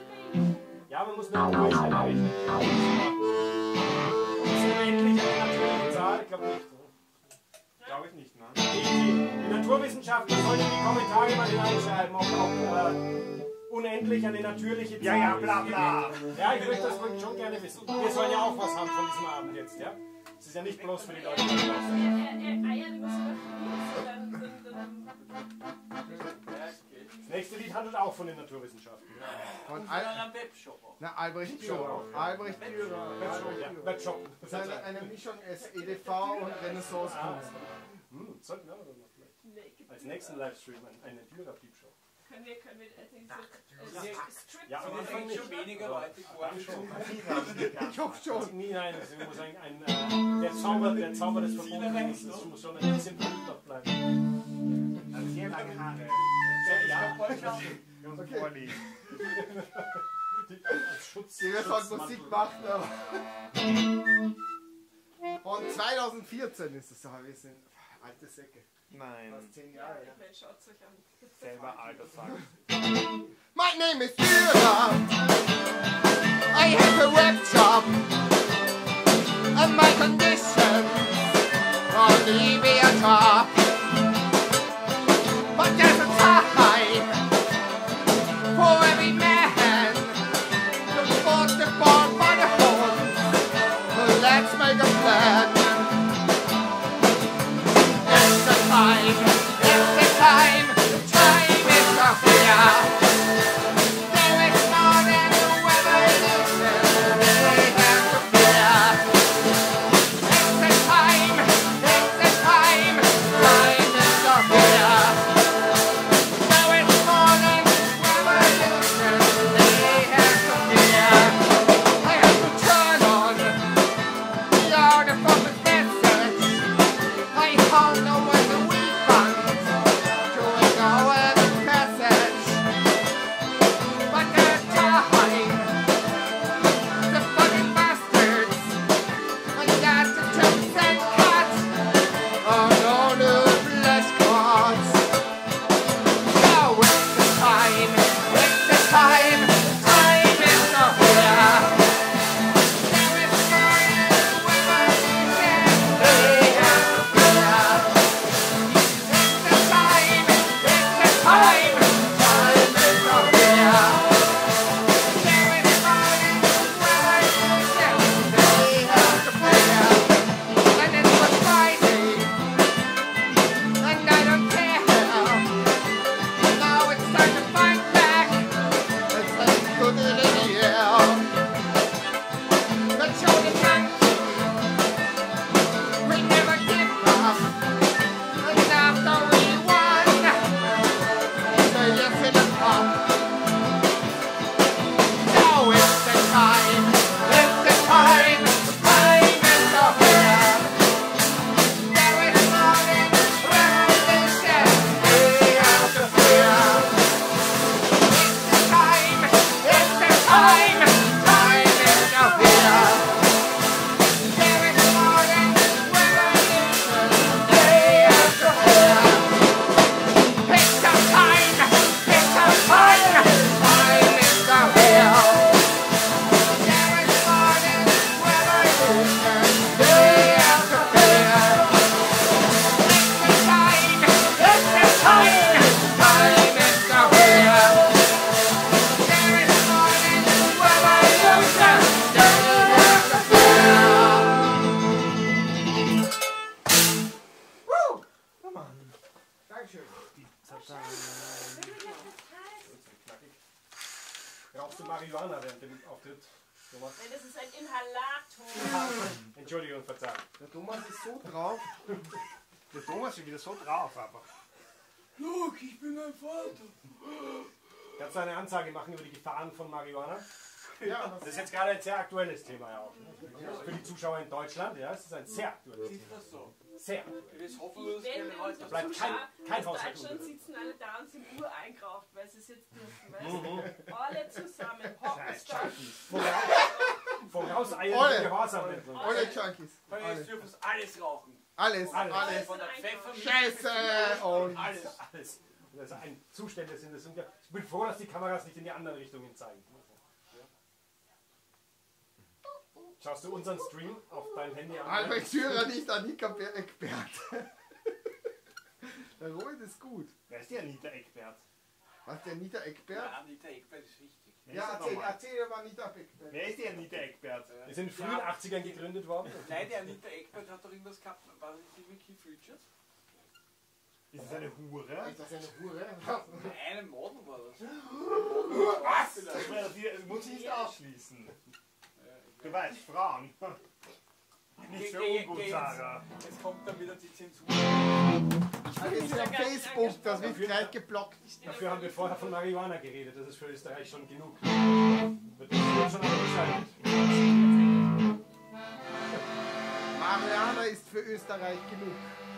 [SPEAKER 2] Ja, man muss nur eine Durchschnitt rechnen. Ist unendlich eine natürliche Zahl? Ich glaube nicht.
[SPEAKER 5] Glaube ich nicht, ne?
[SPEAKER 2] Die, die Naturwissenschaftler sollen in die Kommentare mal hineinschreiben, ob auch äh, unendlich eine natürliche Zahl
[SPEAKER 5] Ja, ja,
[SPEAKER 2] ist.
[SPEAKER 5] bla bla.
[SPEAKER 2] Ja, ich möchte das schon gerne wissen. Wir sollen ja auch was haben von diesem Abend jetzt, ja? Es ist ja nicht bloß für die Leute. die draußen sind.
[SPEAKER 4] Eier, die musst du dann, dann, dann,
[SPEAKER 2] Das nächste Lied handelt auch von den Naturwissenschaften.
[SPEAKER 1] Von
[SPEAKER 3] Und
[SPEAKER 1] Al
[SPEAKER 3] dann am Webshop.
[SPEAKER 1] Na, Albrecht Dürer. Albrecht Dürer. Albrecht
[SPEAKER 2] Ja,
[SPEAKER 1] Dürer.
[SPEAKER 2] Webshop.
[SPEAKER 1] Das ist eine, eine Mischung aus E D V und Renaissance-Kunst.
[SPEAKER 2] Hm, sollten wir aber noch vielleicht.
[SPEAKER 4] nee,
[SPEAKER 2] Als nächsten Livestream ein- eine Dürer-Piepshow.
[SPEAKER 4] Können wir, können wir also diese äh, Strip
[SPEAKER 2] Ja,
[SPEAKER 3] Aber
[SPEAKER 2] am
[SPEAKER 3] man
[SPEAKER 2] Anfang
[SPEAKER 3] sind
[SPEAKER 2] nicht.
[SPEAKER 3] schon weniger
[SPEAKER 2] Aber
[SPEAKER 3] Leute geworden.
[SPEAKER 2] schon.
[SPEAKER 1] Ich hoffe schon.
[SPEAKER 2] Nie, nein, also ich muss sagen, ein, äh, der, Zauber, der Zauber des Verbotenen muss, muss schon ein bisschen verhindert bleiben.
[SPEAKER 5] Also sehr lange Haare.
[SPEAKER 2] Ja,
[SPEAKER 5] Und
[SPEAKER 1] Okay.
[SPEAKER 5] vorlegen.
[SPEAKER 2] die, als Schutz.
[SPEAKER 1] Die wird halt
[SPEAKER 2] Schutzmantel.
[SPEAKER 1] Musik machen, aber. Von zweitausendvierzehn ist es, aber wir sind alte Säcke.
[SPEAKER 5] Nein,
[SPEAKER 1] Fast zehn
[SPEAKER 4] Ja,
[SPEAKER 1] Jahre.
[SPEAKER 4] ich meine, schaut euch an.
[SPEAKER 5] selber Alter sagen.
[SPEAKER 1] My name is Führer. I have a web shop. And my condition only be a top. But there's a time for every man to put the ball by the horn. So let's make a plan. It's the time, it's the time, the time is up here. There is more than a revolution we have to fear. It's the time, it's the time, time is up here. There is more than a revolution we have to fear. I have to turn on the order from the message. I hold no way the refund to go in the passage. But there's time, the fucking bastards, and that's a two cent cut on all new flesh cards. So it's the time, it's the time, time is not here. There is more than a revolution we have to fear. It's the time, it's the time, time is not here. There is more than a revolution we have to fear. And it was Friday, and I don't care. Now it's time to fight back. Let's take good in the air. Let's show the monkey we never give up. And after we won, we say yes to the top. Now it's the time, it's the time, time is up here. There is more than revolution we have to fear. It's the time, it's the time, time is up here. There is more than revolution we have to fear. It's the time, it's the time, time is up here. There is more than revolution we have to fear. It's the time, it's the time, time is up here. There is more than revolution we have to fear. Woo!
[SPEAKER 5] Oh Mann.
[SPEAKER 1] Dankeschön.
[SPEAKER 2] Rauchst du Marihuana während dem Auftritt, Thomas?
[SPEAKER 4] Nein, das ist ein Inhalator.
[SPEAKER 2] Entschuldigung, Verzeihung.
[SPEAKER 1] Der Thomas ist so drauf.
[SPEAKER 5] Der Thomas ist wieder so drauf, aber.
[SPEAKER 3] Look, ich bin ein Vater.
[SPEAKER 2] Kannst du eine Ansage machen über die Gefahren von Marihuana?
[SPEAKER 1] Ja,
[SPEAKER 2] Das ist jetzt gerade ein sehr aktuelles Thema ja auch. Ne? Für die Zuschauer in Deutschland, ja, es ist ein sehr aktuelles
[SPEAKER 3] Ist
[SPEAKER 2] Thema.
[SPEAKER 3] das so?
[SPEAKER 2] Sehr.
[SPEAKER 3] Ich will hoffen, dass
[SPEAKER 4] Wenn
[SPEAKER 3] keine
[SPEAKER 4] wir
[SPEAKER 3] Leute
[SPEAKER 4] unsere
[SPEAKER 2] bleibt
[SPEAKER 4] Zuschauer
[SPEAKER 2] kein- kein
[SPEAKER 4] aus
[SPEAKER 2] Haushalt
[SPEAKER 4] Deutschland
[SPEAKER 2] unter.
[SPEAKER 4] sitzen alle da und sind ureingeraucht, weil sie es jetzt dürfen. Weißt?
[SPEAKER 2] Mhm.
[SPEAKER 4] Alle zusammen, Hoppenstock.
[SPEAKER 2] Vorauseilende
[SPEAKER 1] Alle.
[SPEAKER 2] Gehorsam.
[SPEAKER 1] alle Junkies.
[SPEAKER 3] Weil
[SPEAKER 1] Alle.
[SPEAKER 3] jetzt dürfen es alles rauchen.
[SPEAKER 1] Alles,
[SPEAKER 2] Alles.
[SPEAKER 1] alles.
[SPEAKER 3] Von der Pfefferminze.
[SPEAKER 1] Scheiße und
[SPEAKER 3] Alles.
[SPEAKER 2] Alles. Also ein Zustände sind es. Ich bin froh, dass die Kameras nicht in die anderen Richtungen zeigen. Schaust du unseren Stream auf dein Handy an?
[SPEAKER 1] Albrecht Führer nicht Annika Eckbert. Der Robert ist gut.
[SPEAKER 5] Wer ist die Anita Eckbert?
[SPEAKER 1] Was, der Anita Eckbert?
[SPEAKER 3] Ja, Anita Eckbert ist wichtig.
[SPEAKER 5] Wer
[SPEAKER 1] Ja,
[SPEAKER 5] ist das
[SPEAKER 1] erzähl,
[SPEAKER 5] nochmal?
[SPEAKER 1] erzähl über Anita Eckbert.
[SPEAKER 5] Wer ist die Anita Eckbert?
[SPEAKER 2] Die sind in den frühen achtzigern gegründet worden.
[SPEAKER 3] Nein, die Anita Eckbert hat doch irgendwas gehabt. War das nicht mit Keith Richards?
[SPEAKER 5] Ist das eine Hure?
[SPEAKER 1] Ist das eine Hure?
[SPEAKER 3] Bei einem Model war das. Was?
[SPEAKER 5] Das wäre die- das muss ich nicht ausschließen. Du weißt, Frauen. Nicht so
[SPEAKER 3] Geh- geh-
[SPEAKER 5] ungut,
[SPEAKER 3] geh
[SPEAKER 5] Sarah.
[SPEAKER 3] Jetzt, jetzt kommt dann wieder die Zensur.
[SPEAKER 1] Das ist ja Facebook, das wird gleich geblockt.
[SPEAKER 2] Dafür haben wir vorher von Marihuana geredet, das ist für Österreich schon genug. Wird schon abgeschaltet.
[SPEAKER 1] Marihuana ist für Österreich genug.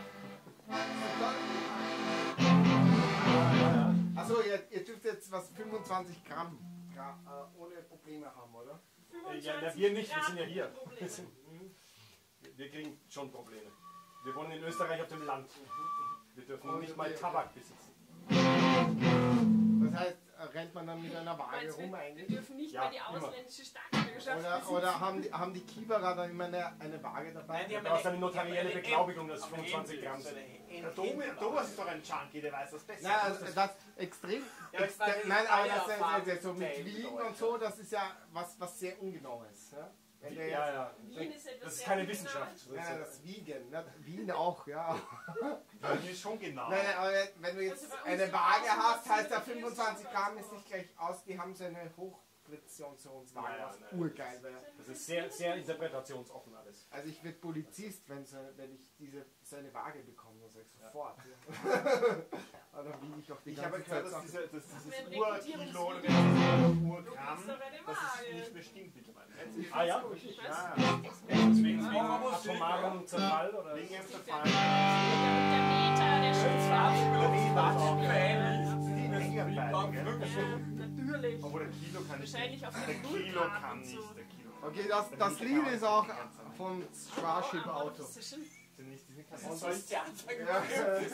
[SPEAKER 1] Achso, ihr, ihr dürft jetzt was fünfundzwanzig Gramm, Gramm äh, ohne Probleme haben, oder?
[SPEAKER 2] Ja, na, wir nicht, wir sind ja hier.
[SPEAKER 4] Probleme.
[SPEAKER 2] Wir, sind, wir kriegen schon Probleme. Wir wohnen in Österreich auf dem Land. Wir dürfen nicht mal Tabak besitzen.
[SPEAKER 1] Das heißt, äh, rennt man dann mit einer Waage
[SPEAKER 4] Meinst du,
[SPEAKER 1] rum
[SPEAKER 4] wir
[SPEAKER 1] eigentlich?
[SPEAKER 4] dürfen nicht
[SPEAKER 2] Ja,
[SPEAKER 4] mal die
[SPEAKER 2] immer.
[SPEAKER 4] ausländische Staatsbürgerschaft
[SPEAKER 1] Oder,
[SPEAKER 4] besitzen.
[SPEAKER 1] oder haben, die, haben die Kieberer dann immer eine, eine Waage dabei?
[SPEAKER 3] Nein, die haben
[SPEAKER 2] Du hast eine notarielle Beglaubigung, dass es fünfundzwanzig Gramm sind.
[SPEAKER 5] Der Thomas, Thomas ist doch ein Junkie, der weiß das besser.
[SPEAKER 1] Nein, also das extrem.
[SPEAKER 3] Ja,
[SPEAKER 1] extre
[SPEAKER 3] das ist
[SPEAKER 1] nein, aber
[SPEAKER 3] alle
[SPEAKER 1] das ist
[SPEAKER 3] Erfahrung
[SPEAKER 1] ja so mit
[SPEAKER 3] teilen,
[SPEAKER 1] Wiegen
[SPEAKER 3] Leute.
[SPEAKER 1] und so, das ist ja was, was sehr Ungenaues. Ja? Wenn du jetzt,
[SPEAKER 2] Ja, ja.
[SPEAKER 4] Wien ist etwas
[SPEAKER 2] Das ist
[SPEAKER 4] sehr
[SPEAKER 2] keine
[SPEAKER 4] Ungenaues.
[SPEAKER 2] Wissenschaft. Das
[SPEAKER 1] Nein,
[SPEAKER 2] ist-
[SPEAKER 1] das Wiegen, ne? Wien auch, ja.
[SPEAKER 5] Das ist schon genau.
[SPEAKER 1] Nein, nein, aber wenn du jetzt
[SPEAKER 4] Also bei uns
[SPEAKER 1] eine
[SPEAKER 4] im
[SPEAKER 1] Waage
[SPEAKER 4] Außen
[SPEAKER 1] hast,
[SPEAKER 4] sind
[SPEAKER 1] heißt ja
[SPEAKER 4] wir viel
[SPEAKER 1] fünfundzwanzig
[SPEAKER 4] super.
[SPEAKER 1] Gramm ist nicht gleich aus, die haben so eine Hochpräzisionswaage,
[SPEAKER 2] Ja, ja,
[SPEAKER 1] was
[SPEAKER 2] nein,
[SPEAKER 1] urgeil wäre.
[SPEAKER 2] Das ist sehr, sehr interpretationsoffen alles.
[SPEAKER 1] Also ich werde Polizist, wenn, so, wenn ich diese, so eine Waage bekomme, dann sag ich sofort. Ja. Aber dann wiege ich auch die
[SPEAKER 5] Ich
[SPEAKER 1] ganze
[SPEAKER 5] habe gehört,
[SPEAKER 1] Zeit
[SPEAKER 5] dass,
[SPEAKER 1] ab.
[SPEAKER 5] diese, dass dieses
[SPEAKER 4] wäre ein
[SPEAKER 5] Urkilo oder
[SPEAKER 4] Rekrutierungsvideo.
[SPEAKER 5] Urgramm,
[SPEAKER 4] Du kriegst doch eine
[SPEAKER 5] dass es
[SPEAKER 4] Waage.
[SPEAKER 5] nicht mehr stimmt mittlerweile.
[SPEAKER 2] Ah ja?
[SPEAKER 4] Ich weiß.
[SPEAKER 5] Ja,
[SPEAKER 2] Deswegen
[SPEAKER 3] Aber man muss
[SPEAKER 2] atomaren Zerfall oder?
[SPEAKER 5] wegen dem Zerfall.
[SPEAKER 4] Der Meter, der Natürlich.
[SPEAKER 5] Obwohl der Kilo kann nicht.
[SPEAKER 4] Wahrscheinlich auf
[SPEAKER 5] Der
[SPEAKER 4] den
[SPEAKER 5] Kilo
[SPEAKER 4] Nullgrad
[SPEAKER 5] kann
[SPEAKER 4] und
[SPEAKER 5] nicht.
[SPEAKER 4] so.
[SPEAKER 5] Der Kilo.
[SPEAKER 1] Okay, das, das Lied ist auch vom Starship-Auto.
[SPEAKER 4] Das ist schon-
[SPEAKER 5] Sind nicht diese
[SPEAKER 3] Das
[SPEAKER 5] Kanäle.
[SPEAKER 3] soll die Anzeige
[SPEAKER 1] Ja,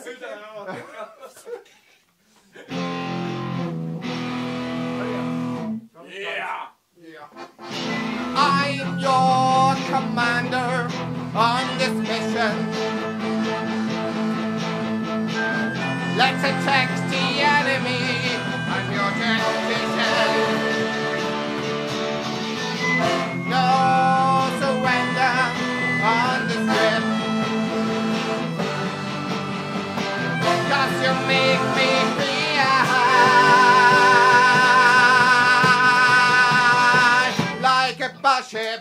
[SPEAKER 3] Yeah!
[SPEAKER 1] ja. I'm your commander on this mission. Let's attack the enemy. I'm your tactician. No surrender on this trip. Cause you make me fly like a battleship.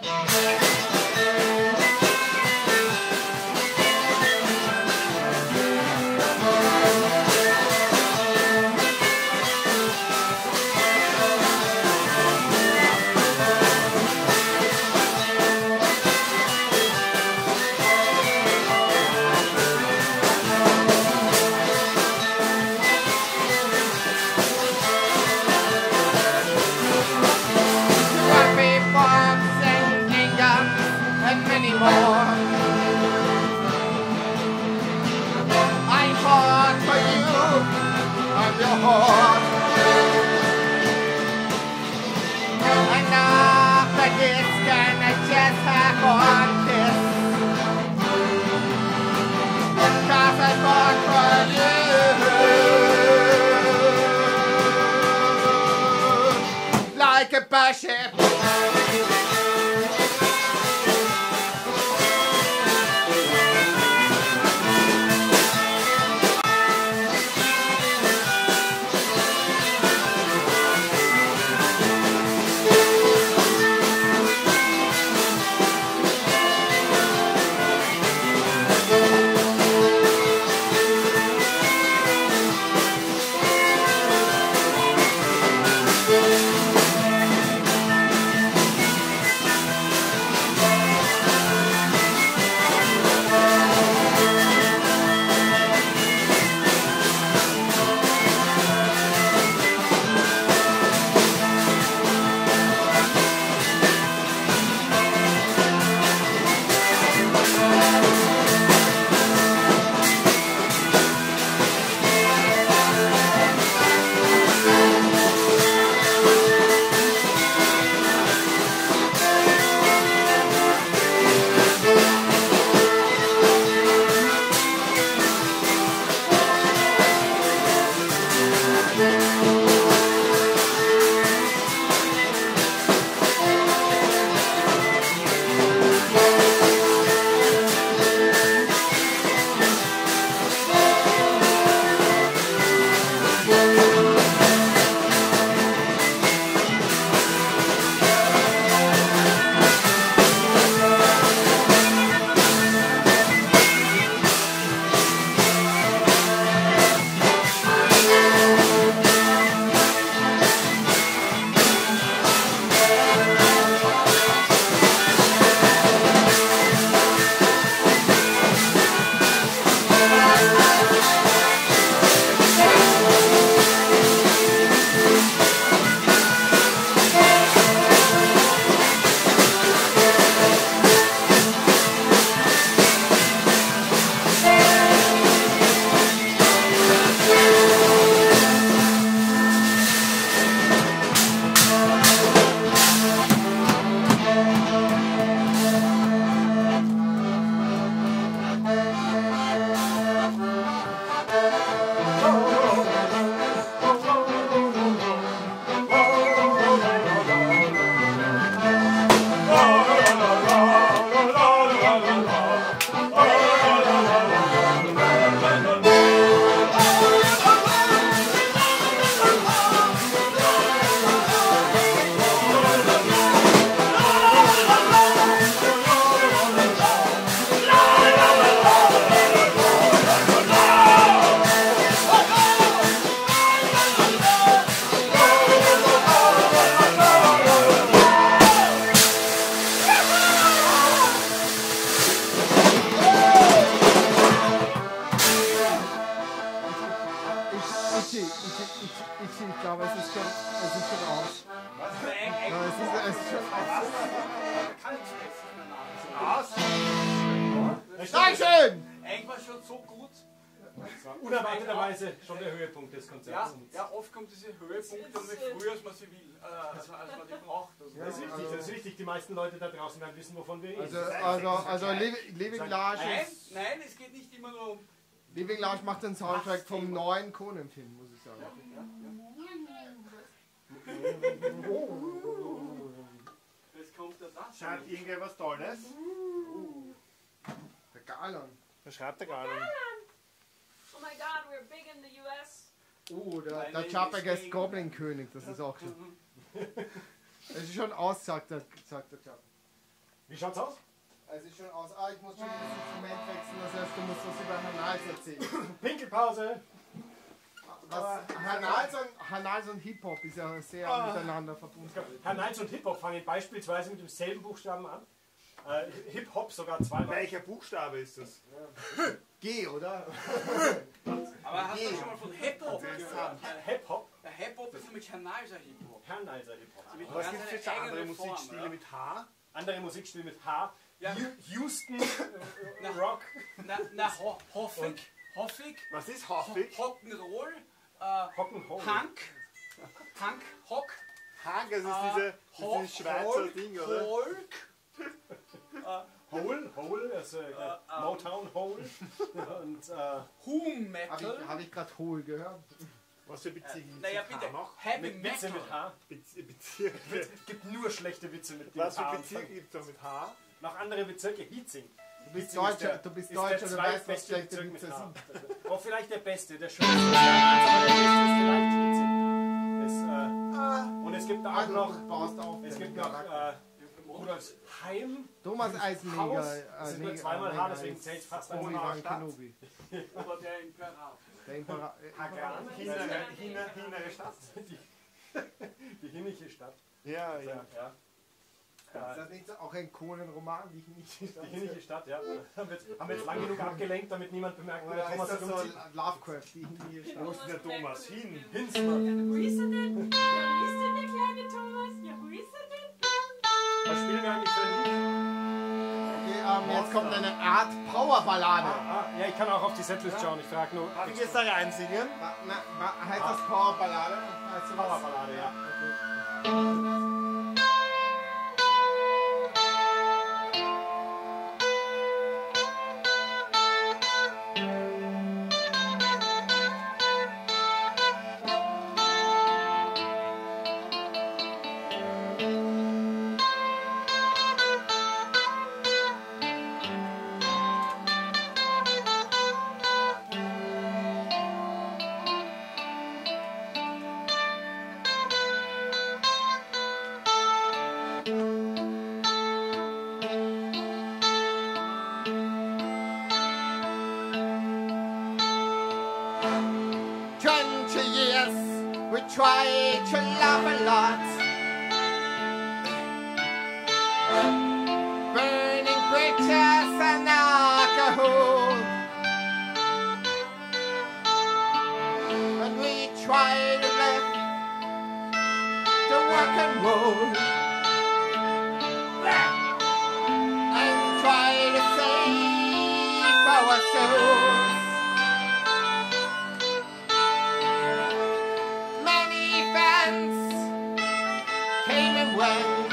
[SPEAKER 1] Happy bombs and kingdoms and many more. I fought for you, I'm your heart. And after this, can I just have one kiss? Cause I fought for you like a battleship.
[SPEAKER 2] Das stimmt.
[SPEAKER 1] Dankeschön!
[SPEAKER 3] Eigentlich war es schon so gut.
[SPEAKER 2] Das war unerwarteterweise schon der Höhepunkt des Konzerts.
[SPEAKER 3] Ja, ja, oft kommt diese Höhepunkte dann nicht früher, als man sie will, äh, als, man, als man die braucht. Also,
[SPEAKER 2] Das ist richtig, das ist richtig. Die meisten Leute da draußen werden wissen, wovon wir
[SPEAKER 1] Also,
[SPEAKER 2] reden.
[SPEAKER 1] also, also Living, Living Large
[SPEAKER 3] nein,
[SPEAKER 1] ist,
[SPEAKER 3] nein, es geht nicht immer nur um.
[SPEAKER 1] Living Large macht den Soundtrack vom neuen Conan-Film, muss ich sagen.
[SPEAKER 3] Jetzt kommt der das.
[SPEAKER 5] Schreibt irgendwer was Tolles?
[SPEAKER 1] Der Galan.
[SPEAKER 5] Was schreibt der gerade?
[SPEAKER 4] Oh my god, we're big in the U S.
[SPEAKER 1] Oh, der,
[SPEAKER 3] Nein,
[SPEAKER 1] der
[SPEAKER 3] nein,
[SPEAKER 1] Chapper
[SPEAKER 3] deswegen.
[SPEAKER 1] ist Goblin-König, das ist auch schon. Es ist schon aus, sagt der, sagt der Chapper.
[SPEAKER 2] Wie schaut's aus?
[SPEAKER 1] Es ist schon aus. Ah, ich muss schon das Instrument wechseln, das heißt, du musst was über Herrn Nals erzählen.
[SPEAKER 2] Pinkelpause.
[SPEAKER 1] Was, Herr Nals und, Herr Nals und Hip-Hop ist ja sehr
[SPEAKER 2] Ah.
[SPEAKER 1] miteinander verbunden.
[SPEAKER 2] Herr Niles und Hip-Hop fangen beispielsweise mit demselben Buchstaben an. Äh, Hip-Hop sogar zweimal.
[SPEAKER 5] Welcher Buchstabe ist das?
[SPEAKER 1] G, oder?
[SPEAKER 3] Aber hast du schon mal von Hip-Hop gehört?
[SPEAKER 5] Interessant.
[SPEAKER 2] Hip-Hop,
[SPEAKER 3] Der Hip-Hop ist nämlich kanadischer Hip-Hop.
[SPEAKER 2] Herr Niles Hip-Hop.
[SPEAKER 3] Mit
[SPEAKER 5] Was
[SPEAKER 3] ganz
[SPEAKER 5] gibt es
[SPEAKER 3] eine
[SPEAKER 5] jetzt für andere
[SPEAKER 3] eigene Form,
[SPEAKER 5] Musikstile
[SPEAKER 3] ja.
[SPEAKER 5] mit H?
[SPEAKER 2] Andere Musikstile mit H.
[SPEAKER 3] Ja.
[SPEAKER 2] Hu- Houston, äh,
[SPEAKER 3] Na.
[SPEAKER 2] Rock.
[SPEAKER 3] Na, na ho Hoffig, Hoffig,
[SPEAKER 5] Was ist
[SPEAKER 3] Ho
[SPEAKER 5] Hoffig?
[SPEAKER 3] Rock'n'Roll, äh,
[SPEAKER 2] Rock'n'Roll.
[SPEAKER 3] Punk, Punk, Hock,
[SPEAKER 5] Hang, das ist
[SPEAKER 3] äh,
[SPEAKER 5] diese, das
[SPEAKER 3] Ho-
[SPEAKER 5] ist dieses Schweizer
[SPEAKER 3] Folk,
[SPEAKER 5] Ding, oder?
[SPEAKER 3] Folk,
[SPEAKER 2] Hole, Hole, also äh,
[SPEAKER 3] ähm.
[SPEAKER 2] Motown Hole. Und äh,
[SPEAKER 3] Doom
[SPEAKER 1] Habe
[SPEAKER 3] Metal.
[SPEAKER 1] ich, hab ich gerade Hohl gehört?
[SPEAKER 5] Was für Bezirke gibt es
[SPEAKER 3] Naja,
[SPEAKER 5] mit H
[SPEAKER 3] bitte,
[SPEAKER 5] noch?
[SPEAKER 3] Heavy
[SPEAKER 2] mit Witze
[SPEAKER 3] Metal.
[SPEAKER 2] mit H.
[SPEAKER 5] Bez Bezirke.
[SPEAKER 2] Es gibt nur schlechte Witze mit dem
[SPEAKER 5] Was für
[SPEAKER 2] H.
[SPEAKER 5] Bezirke gibt es noch mit H?
[SPEAKER 2] Noch andere Bezirke, Hietzing.
[SPEAKER 1] Du bist
[SPEAKER 2] Hietzing ist
[SPEAKER 1] Deutscher,
[SPEAKER 2] der-
[SPEAKER 1] du bist
[SPEAKER 2] ist
[SPEAKER 1] Deutscher,
[SPEAKER 2] der
[SPEAKER 1] du weißt, was
[SPEAKER 2] zweitbeste
[SPEAKER 1] schlechte
[SPEAKER 2] Bezirk
[SPEAKER 1] Witze
[SPEAKER 2] mit H.
[SPEAKER 1] sind.
[SPEAKER 2] Auch vielleicht der beste, der schönste. Aber der beste ist vielleicht Hietzing. Es, äh, und es gibt auch
[SPEAKER 1] Also,
[SPEAKER 2] noch,
[SPEAKER 1] du baust auf.
[SPEAKER 2] es
[SPEAKER 1] den
[SPEAKER 2] gibt noch
[SPEAKER 1] Charakter.
[SPEAKER 2] äh, Rudolfsheim.
[SPEAKER 1] Thomas
[SPEAKER 2] Haus.
[SPEAKER 1] Eisenleger.
[SPEAKER 2] Das ist nur zweimal H, deswegen zählt fast als
[SPEAKER 1] Obi-Wan
[SPEAKER 5] Stadt.
[SPEAKER 1] Kenobi.
[SPEAKER 3] Oder der Imperator.
[SPEAKER 1] Der Impera
[SPEAKER 2] Hagan.
[SPEAKER 5] Hinere, Hinere, Hinere Stadt.
[SPEAKER 2] Die Hinnische Stadt.
[SPEAKER 5] Ja,
[SPEAKER 2] Ja.
[SPEAKER 5] ja.
[SPEAKER 2] Ja.
[SPEAKER 1] Ist das nicht so auch ein Kohlenroman, die ich nicht
[SPEAKER 2] Die Hinnische Stadt, ja. Haben wir, jetzt, haben wir jetzt lang genug abgelenkt, damit niemand bemerkt, wie der
[SPEAKER 1] Oder
[SPEAKER 2] Thomas
[SPEAKER 1] ist das so
[SPEAKER 2] herumzieht.
[SPEAKER 1] Lovecraft, die hier
[SPEAKER 5] Wo
[SPEAKER 1] steht?
[SPEAKER 5] ist denn der Thomas hin?
[SPEAKER 2] Hinsmann.
[SPEAKER 4] Wo ist er denn? Ja, wo ist denn der kleine Thomas? Ja, wo ist er denn?
[SPEAKER 2] Was spielen wir eigentlich für ein Lied?
[SPEAKER 1] Okay, ähm, jetzt kommt eine Art Powerballade.
[SPEAKER 2] Ah, ja, ich kann auch auf die Setlist schauen, ich frage nur.
[SPEAKER 5] Darf ich jetzt da reinsingen?
[SPEAKER 1] Na, na, na, heißt das Powerballade? Heißt sowas?
[SPEAKER 2] Powerballade, ja.
[SPEAKER 1] Twenty years we tried to love a lot. Burning bridges and alcohol. And we tried to live the rock and roll. And try to save our souls. Many fans came and went.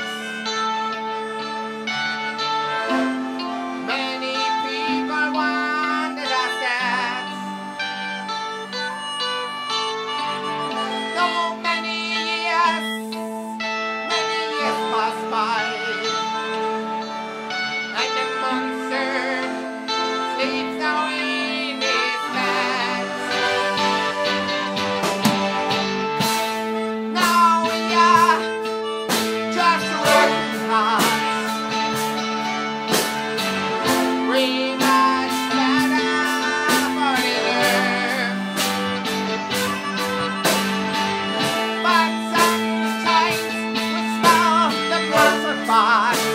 [SPEAKER 1] Many people wanted us dead. So many years, many years passed by, and the monster sleeps now in his bed. Now we are just working hard. We must better for the earth. But sometimes we smell the blood of fire.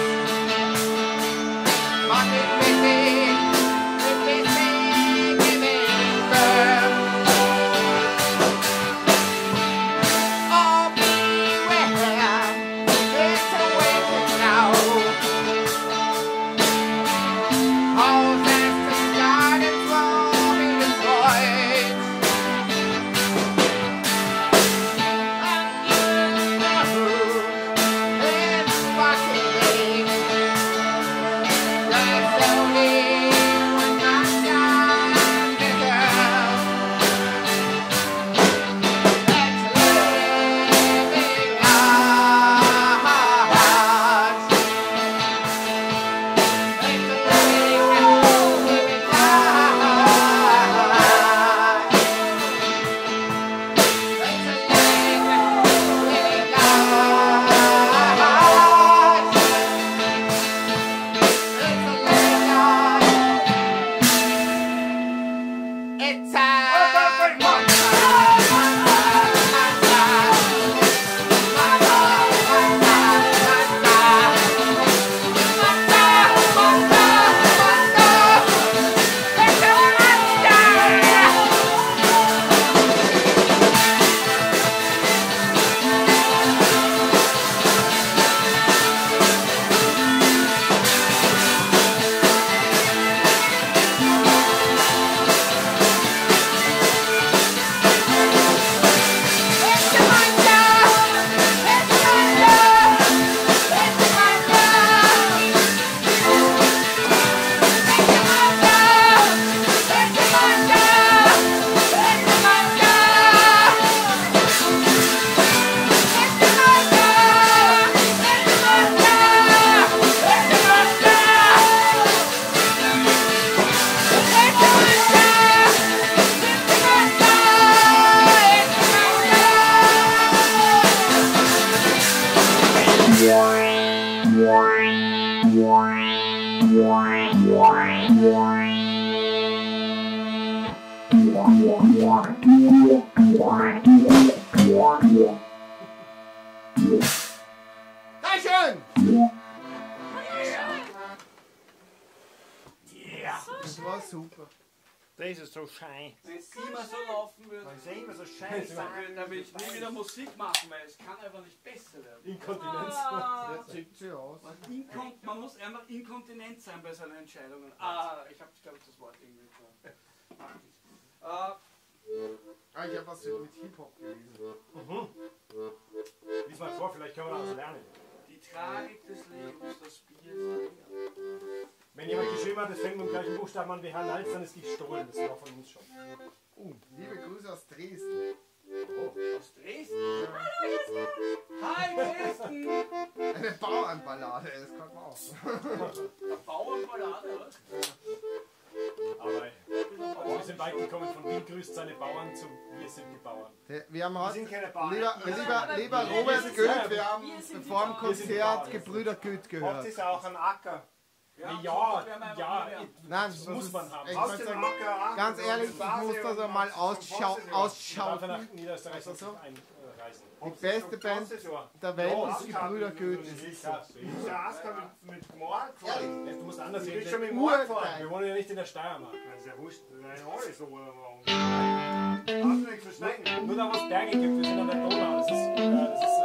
[SPEAKER 1] But it may be, it may be giving birth. Oh, beware, it's awakened now. All that Dankeschön!
[SPEAKER 2] Ja.
[SPEAKER 1] Das war super.
[SPEAKER 5] Das ist so schein.
[SPEAKER 3] Wenn es immer so laufen würde,
[SPEAKER 5] Das ist immer so schein.
[SPEAKER 3] dann will ich nie wieder Musik machen, weil es kann einfach nicht besser werden.
[SPEAKER 2] Inkontinenz.
[SPEAKER 4] Ah.
[SPEAKER 1] Jetzt sieht sie aus.
[SPEAKER 3] Man, inkon man muss einfach inkontinent sein bei seinen Entscheidungen. Ah, ich habe, glaube ich, das Wort irgendwie so. Äh,
[SPEAKER 1] Ah, ich habe was mit Hip-Hop gelesen.
[SPEAKER 2] Mhm. Lies mal vor, vielleicht können wir daraus lernen.
[SPEAKER 3] die Tragik des Lebens, das Bier ist länger.
[SPEAKER 2] Wenn jemand geschrieben hat, das fängt mit dem gleichen Buchstaben an wie Herr Nalz, dann ist die gestohlen. Das war von uns schon.
[SPEAKER 1] Uh, liebe Grüße aus Dresden.
[SPEAKER 3] Oh, aus Dresden? Hi Dresden!
[SPEAKER 1] Eine Bauernballade, das kann man auch.
[SPEAKER 3] Eine Bauernballade, oder?
[SPEAKER 2] Aber wir sind weit gekommen von Wien grüßt seine Bauern zu Wir sind die Bauern.
[SPEAKER 1] Der- Wir haben
[SPEAKER 5] Wir
[SPEAKER 1] heute,
[SPEAKER 5] sind keine Bauern.
[SPEAKER 1] lieber,
[SPEAKER 5] Ihr
[SPEAKER 1] lieber,
[SPEAKER 4] aber
[SPEAKER 1] lieber
[SPEAKER 4] wir
[SPEAKER 1] Robert
[SPEAKER 2] sind-
[SPEAKER 1] Goeth, wir haben
[SPEAKER 4] wir sind die
[SPEAKER 1] vor dem
[SPEAKER 4] Bauern.
[SPEAKER 2] Wir sind die
[SPEAKER 1] Konzert
[SPEAKER 2] Bauern.
[SPEAKER 1] Gebrüder Goeth
[SPEAKER 5] Habt
[SPEAKER 1] gehört.
[SPEAKER 5] ihr auch einen Acker?
[SPEAKER 2] Ja,
[SPEAKER 3] so,
[SPEAKER 2] ja,
[SPEAKER 3] das werden wir einfach
[SPEAKER 2] ja
[SPEAKER 3] nie werden.
[SPEAKER 1] Nein,
[SPEAKER 2] das
[SPEAKER 1] das
[SPEAKER 2] muss
[SPEAKER 1] ist-
[SPEAKER 2] man haben.
[SPEAKER 1] Ich
[SPEAKER 5] Habt
[SPEAKER 1] muss
[SPEAKER 5] ihr
[SPEAKER 1] sagen,
[SPEAKER 5] einen Acker? Acker?
[SPEAKER 1] ganz ehrlich, ich
[SPEAKER 5] Quasi
[SPEAKER 1] muss das
[SPEAKER 5] und
[SPEAKER 1] einmal
[SPEAKER 5] vom
[SPEAKER 1] ausschau
[SPEAKER 5] Vossesor.
[SPEAKER 2] Ich darf
[SPEAKER 1] ausschauen.
[SPEAKER 2] nach Niederösterreich
[SPEAKER 1] Also so?
[SPEAKER 2] einreisen.
[SPEAKER 1] Die beste Band der Welt
[SPEAKER 5] Ja,
[SPEAKER 1] ist Gebrüder Goeth. Das ist so.
[SPEAKER 5] Ist der Asker mit, mit Moor gefahren?
[SPEAKER 2] Du musst anders
[SPEAKER 5] Ich
[SPEAKER 2] sehen.
[SPEAKER 5] bin schon mit
[SPEAKER 2] Wir
[SPEAKER 5] Moor
[SPEAKER 1] Urgeil.
[SPEAKER 5] gefahren.
[SPEAKER 2] wohnen ja nicht in der Steiermark.
[SPEAKER 5] Das ist ja wurscht. Nein, alles so. Hast du nichts verstanden?
[SPEAKER 2] Nur da, wo es Berge gibt. Wir sind an der Donau. Das ist, äh, das ist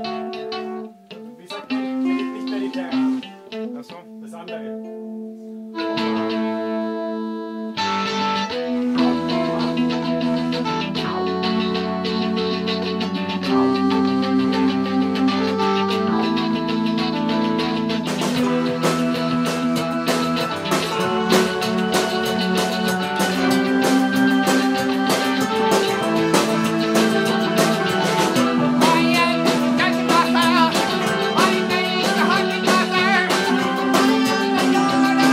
[SPEAKER 2] äh, wie sagt man, nicht mediterran.
[SPEAKER 5] Achso.
[SPEAKER 2] Das andere.
[SPEAKER 6] Wasser, mein Name ist Wasser.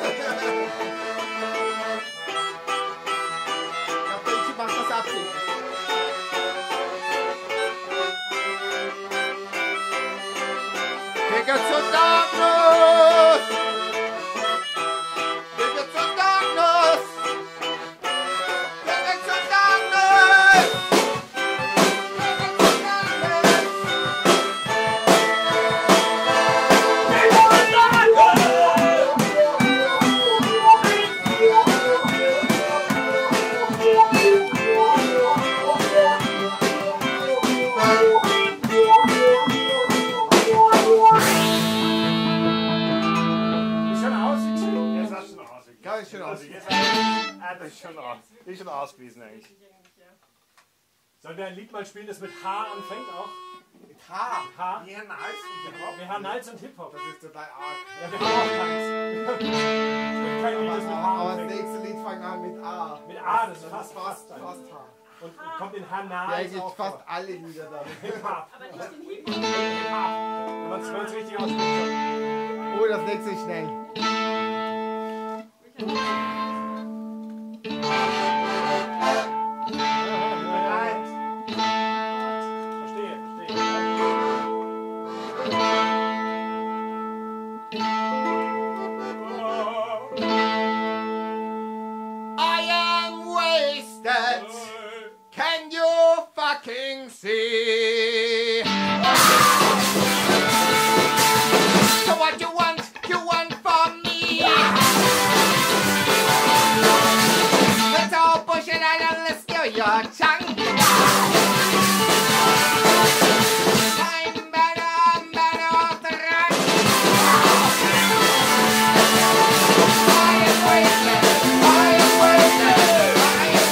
[SPEAKER 1] Ja, Benji macht das absichtlich. Take it to darkness! Take it to darkness! Take it to darkness! Take it to darkness!
[SPEAKER 2] Ist schon aus, wie gesagt?
[SPEAKER 5] Jetzt hast du schon aus.
[SPEAKER 1] Ja, ist schon aus.
[SPEAKER 5] Also jetzt ah, das ist schon aus. Ist schon ausgewiesen eigentlich.
[SPEAKER 2] Sollen wir ein Lied mal spielen, das mit H anfängt auch?
[SPEAKER 1] Mit H.
[SPEAKER 2] H?
[SPEAKER 5] Wie Herr Nice und Hip-Hop.
[SPEAKER 2] Wir haben Niles und Hip-Hop.
[SPEAKER 1] Das ist total arg.
[SPEAKER 2] Ja, wir haben auch keins. Kein Lied, das mit H
[SPEAKER 1] Aber das
[SPEAKER 2] anfängt.
[SPEAKER 1] nächste Lied fängt an mit A.
[SPEAKER 2] Mit A, das ist
[SPEAKER 1] Das
[SPEAKER 2] fast,
[SPEAKER 1] ist fast,
[SPEAKER 2] fast,
[SPEAKER 1] fast H.
[SPEAKER 2] Und kommt in H
[SPEAKER 1] Ja,
[SPEAKER 2] nahe
[SPEAKER 1] eigentlich
[SPEAKER 2] auch
[SPEAKER 1] fast
[SPEAKER 2] vor.
[SPEAKER 1] alle Lieder da.
[SPEAKER 2] Hip-Hop.
[SPEAKER 4] Aber nicht den Hip-Hop.
[SPEAKER 2] Wenn man es richtig ausspricht.
[SPEAKER 1] Oh, das nächste ist schnell.
[SPEAKER 5] Bereit.
[SPEAKER 2] Verstehe, verstehe.
[SPEAKER 1] I am wasted. Can you fucking see? So what you want, you want from me? That's all bullshit. I don't listen to your tongue. I'm better, I'm better off the run. I am wasted. I am wasted. I am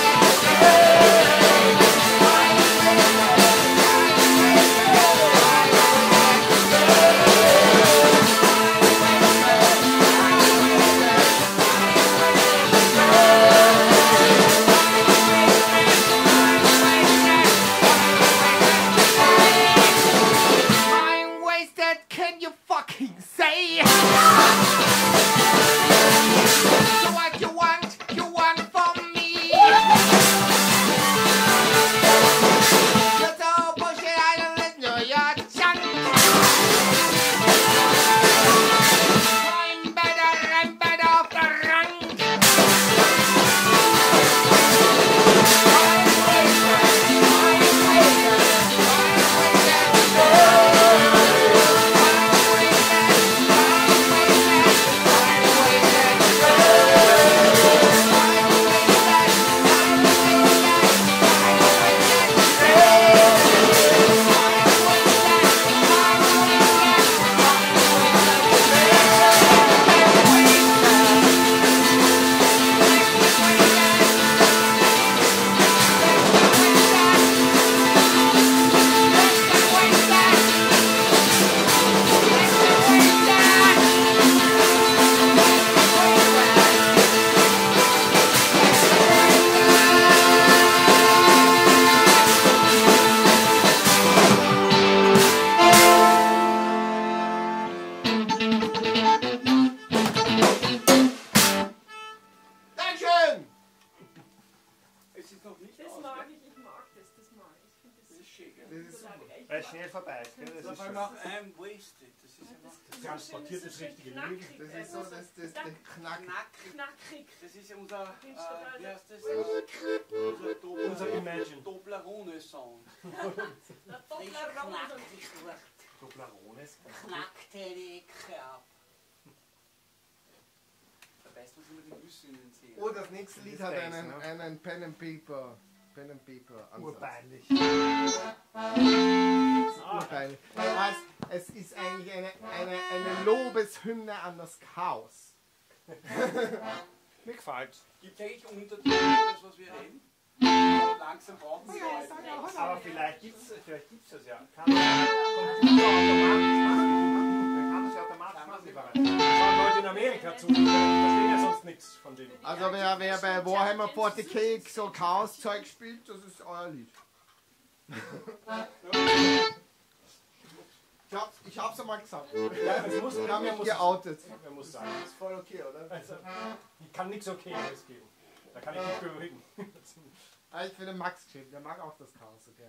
[SPEAKER 1] I'm wasted, can you fucking say? So what you want, you want from me? That's all bullshit, I don't listen to your junk. I'm better, I'm better off the run. I'm wasted, I'm wasted, I'm wasted. Dankeschön!
[SPEAKER 3] Es ist noch nicht
[SPEAKER 4] Das
[SPEAKER 3] aus.
[SPEAKER 4] mag ich, ich mag das, das mag ich. Ich finde das
[SPEAKER 3] Das ist schön, gell?
[SPEAKER 5] Das ist
[SPEAKER 4] total
[SPEAKER 5] super.
[SPEAKER 4] echt.
[SPEAKER 5] Weil es schnell vorbei ist. Gell? Das
[SPEAKER 3] Auf
[SPEAKER 5] ist
[SPEAKER 3] einmal
[SPEAKER 5] schon.
[SPEAKER 3] I'm wasted. Das ist einfach
[SPEAKER 2] Transportiert das richtige Leben.
[SPEAKER 1] Das ist so, das, das, der Knack.
[SPEAKER 3] knackig.
[SPEAKER 4] Knackig.
[SPEAKER 3] Das ist ja unser, äh, wie heißt das?
[SPEAKER 2] Unser
[SPEAKER 3] Unser
[SPEAKER 2] Imagine.
[SPEAKER 3] Toblerone-Song.
[SPEAKER 4] Der
[SPEAKER 3] Frisch
[SPEAKER 4] Toblerone.
[SPEAKER 3] knackig wird.
[SPEAKER 5] Toblerones.
[SPEAKER 3] Knackt deine Ecke ab. Da weißt du, was immer die Nüsse in den Zähnen.
[SPEAKER 1] Oh, das nächste Lied
[SPEAKER 5] Das
[SPEAKER 1] hat
[SPEAKER 5] ist
[SPEAKER 1] einen,
[SPEAKER 5] ne?
[SPEAKER 1] einen Pen and Paper. Pen and Paper Ansatz.
[SPEAKER 5] Urpeinlich.
[SPEAKER 1] Urpeinlich. Das heißt, es ist eigentlich eine, eine, eine Lobeshymne an das Chaos.
[SPEAKER 5] Mir gefällt's.
[SPEAKER 3] Gibt es eigentlich Untertitel für das, was wir reden? Langsam brauchen wir Leute.
[SPEAKER 5] Aber vielleicht gibt's, vielleicht gibt's das ja. Kann man Computer automatisch machen. Dann kann das ja automatisch machen. die Variante.
[SPEAKER 2] Schauen Leute in Amerika zu, die verstehen ja sonst nichts von dem.
[SPEAKER 1] Also wer, wer bei Warhammer forty K so Chaos-Zeug spielt, das ist euer Lied. glaub's, ich hab's einmal gesagt.
[SPEAKER 2] Ja, es muss,
[SPEAKER 1] Ich habe
[SPEAKER 2] wer
[SPEAKER 1] mich
[SPEAKER 2] muss,
[SPEAKER 1] geoutet.
[SPEAKER 2] wer muss sagen.
[SPEAKER 5] Das ist voll okay, oder?
[SPEAKER 2] Also, ich kann nichts Okayes geben. Da kann ich nicht beruhigen.
[SPEAKER 1] Ah, ich finde Max geschrieben, der mag auch das Chaos so gern.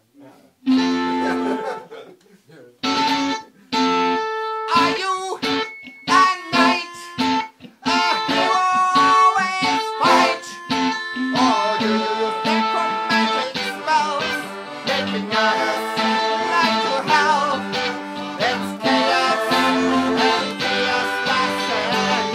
[SPEAKER 6] Are you a knight? Uh, you always fight? Or do you necromantic spells? Making us like to hell? It's chaos and chaos master.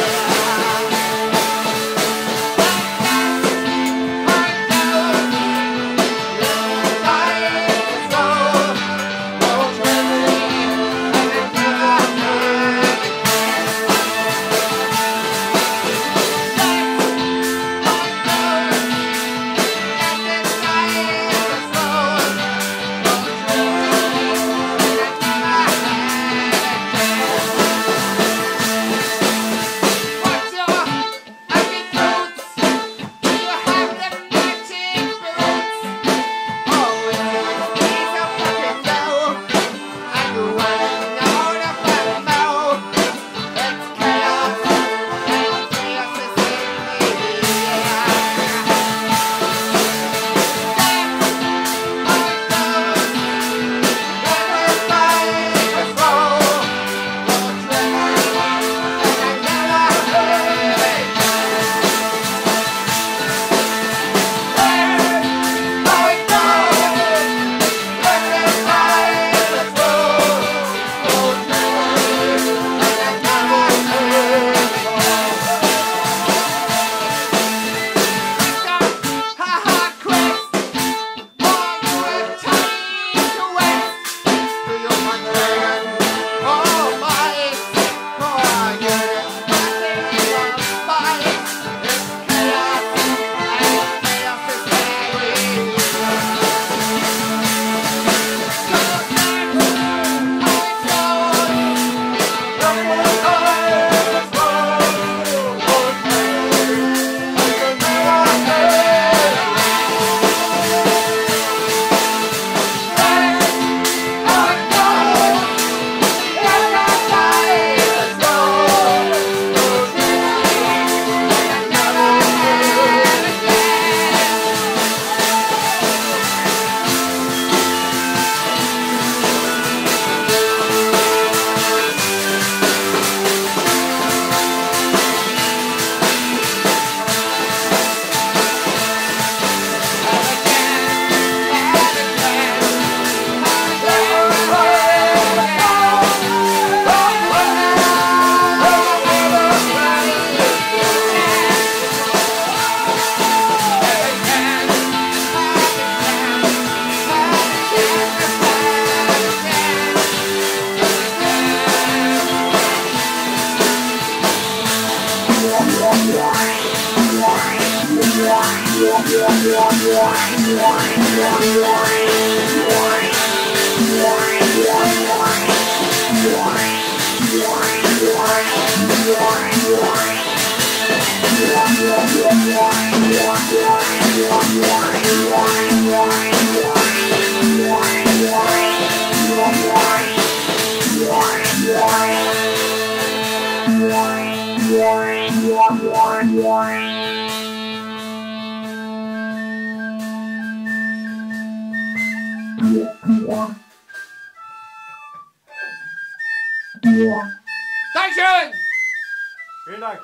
[SPEAKER 1] Dankeschön!
[SPEAKER 2] Vielen Dank.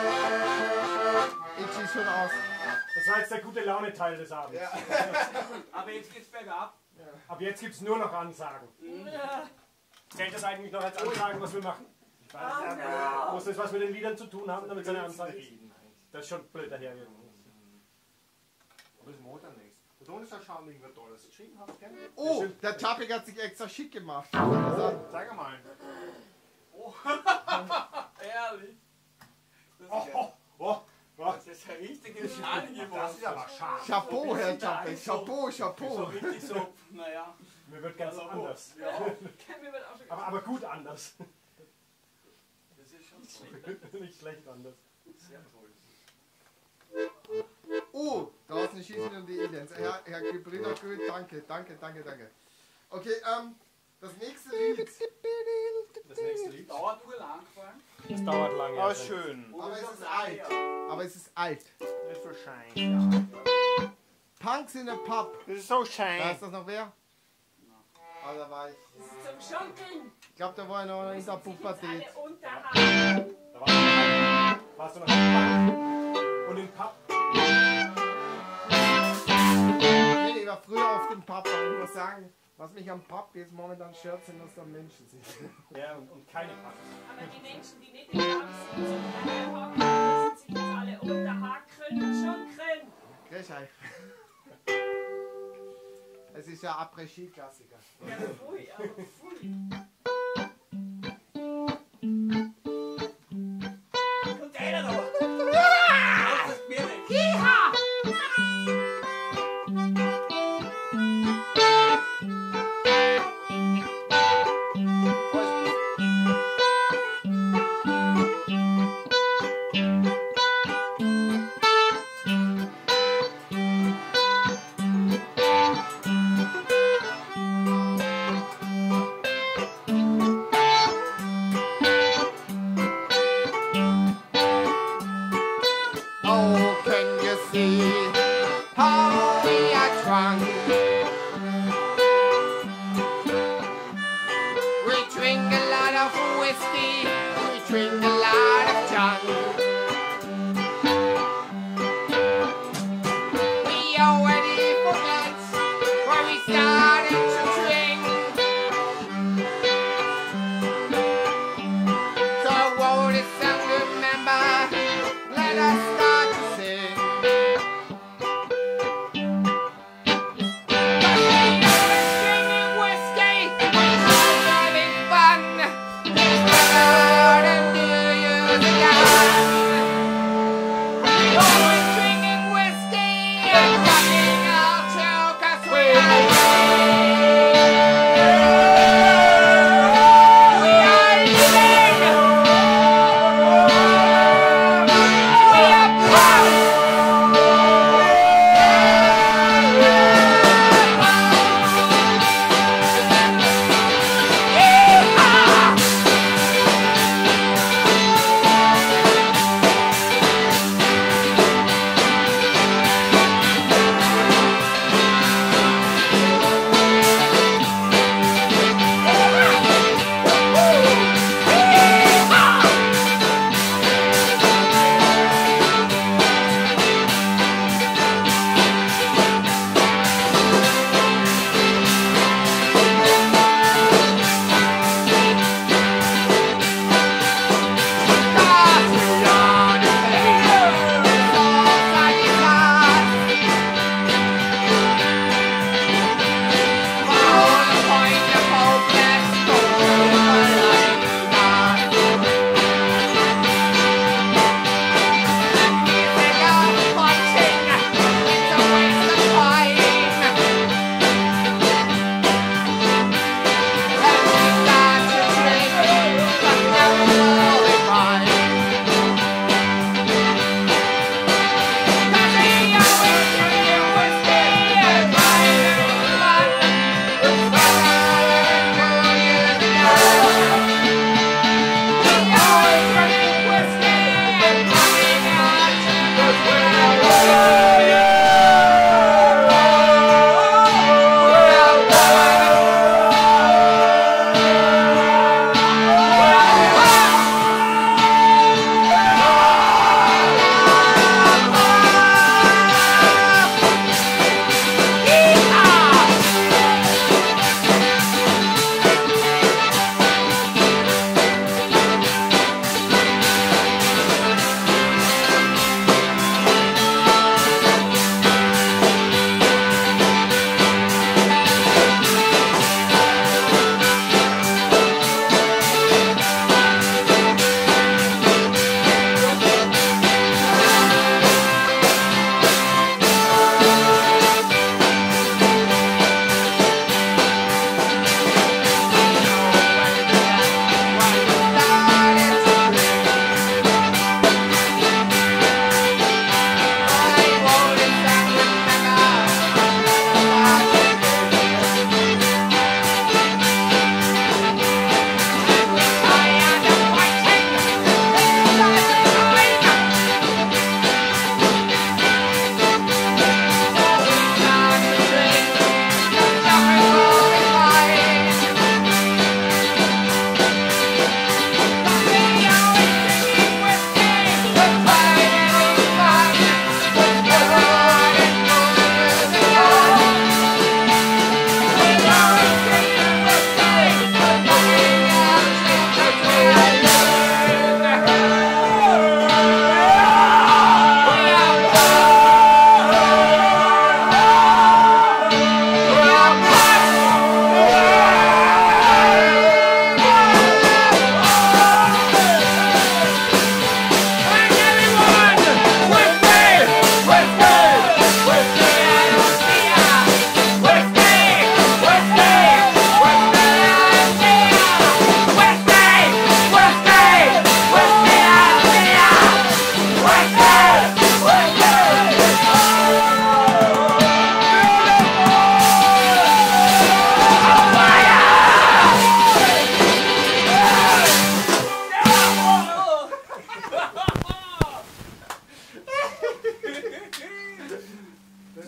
[SPEAKER 1] Ich schieß schon aus.
[SPEAKER 2] Das war jetzt der gute Laune-Teil des Abends.
[SPEAKER 5] Ja.
[SPEAKER 3] Aber jetzt geht's bergab.
[SPEAKER 2] Ab jetzt gibt es nur noch Ansagen. Zählt das eigentlich noch als Ansagen, was wir machen?
[SPEAKER 5] Ja.
[SPEAKER 2] Muss das was mit den Liedern zu tun haben, damit es eine Ansage ist? Das ist schon blöd dahergegangen.
[SPEAKER 5] Aber das Motor nichts. Der Ton ist ja schon irgendwas Tolles geschrieben, hast du gell?
[SPEAKER 1] Oh, der Tapik hat sich extra schick gemacht. Also,
[SPEAKER 5] Sag mal.
[SPEAKER 3] Ehrlich. Das
[SPEAKER 5] Oh,
[SPEAKER 3] ist, ja,
[SPEAKER 5] oh, oh.
[SPEAKER 3] das ist ein richtiges Schal geworden.
[SPEAKER 5] Das ist aber scharf.
[SPEAKER 1] Chapeau, Herr
[SPEAKER 3] bisschen
[SPEAKER 1] Tapik.
[SPEAKER 3] so-
[SPEAKER 1] Chapeau,
[SPEAKER 3] So
[SPEAKER 1] Chapeau.
[SPEAKER 3] richtig so, naja.
[SPEAKER 2] Mir wird ganz
[SPEAKER 3] Also,
[SPEAKER 2] anders.
[SPEAKER 3] Ja,
[SPEAKER 4] Mir wird auch schon
[SPEAKER 2] Aber, aber gut anders.
[SPEAKER 3] das ist schon
[SPEAKER 2] Nicht schlecht anders.
[SPEAKER 3] sehr toll.
[SPEAKER 1] Oh, draußen schießen wieder die Aliens. Herr, Herr Gebrüder, gut, danke, danke, danke, danke. Okay, ähm, Das nächste Lied.
[SPEAKER 2] Das nächste Lied.
[SPEAKER 3] Dauert wohl angefallen.
[SPEAKER 2] Das dauert lange.
[SPEAKER 5] Aber schön.
[SPEAKER 1] Aber es ist alt. Aber es ist alt.
[SPEAKER 5] Das ist so schein.
[SPEAKER 1] Punks in a Pub.
[SPEAKER 5] Das ist so
[SPEAKER 1] Weiß
[SPEAKER 5] schein.
[SPEAKER 1] das noch wer? Ah, da war ich.
[SPEAKER 4] Das ist zum Schunkeln.
[SPEAKER 1] Ich glaube, da war ich noch in der
[SPEAKER 4] Sich jetzt
[SPEAKER 1] Pubertät.
[SPEAKER 4] alle unterhalten.
[SPEAKER 2] Da warst du, warst du noch im Pub und im Pub.
[SPEAKER 1] Nee, ich war früher auf dem Pub, aber ich muss sagen, was mich am Pub jetzt momentan stört, sind, dass da Menschen sind.
[SPEAKER 2] Ja, und, und keine Pubs.
[SPEAKER 4] Aber die Menschen, die nicht im Pub sind, sind daheim hocken, müssen sich jetzt alle unterhakeln und schunkeln.
[SPEAKER 1] Grüß euch. Es ist ja Après-Ski-Klassiker.
[SPEAKER 4] Ja, pfui, aber pfui.
[SPEAKER 3] Container da! Das ist mir nicht.
[SPEAKER 6] Oh, can you see how we are drunk? We drink a lot of whiskey, we drink a lot of junk. We already forget where we started to drink. So won't it sound remember? Let us start to sing. Drinking whiskey, we're having fun. Out and do use a gun. Oh, we're drinking whiskey and fucking all too, 'cause we are we are living. We are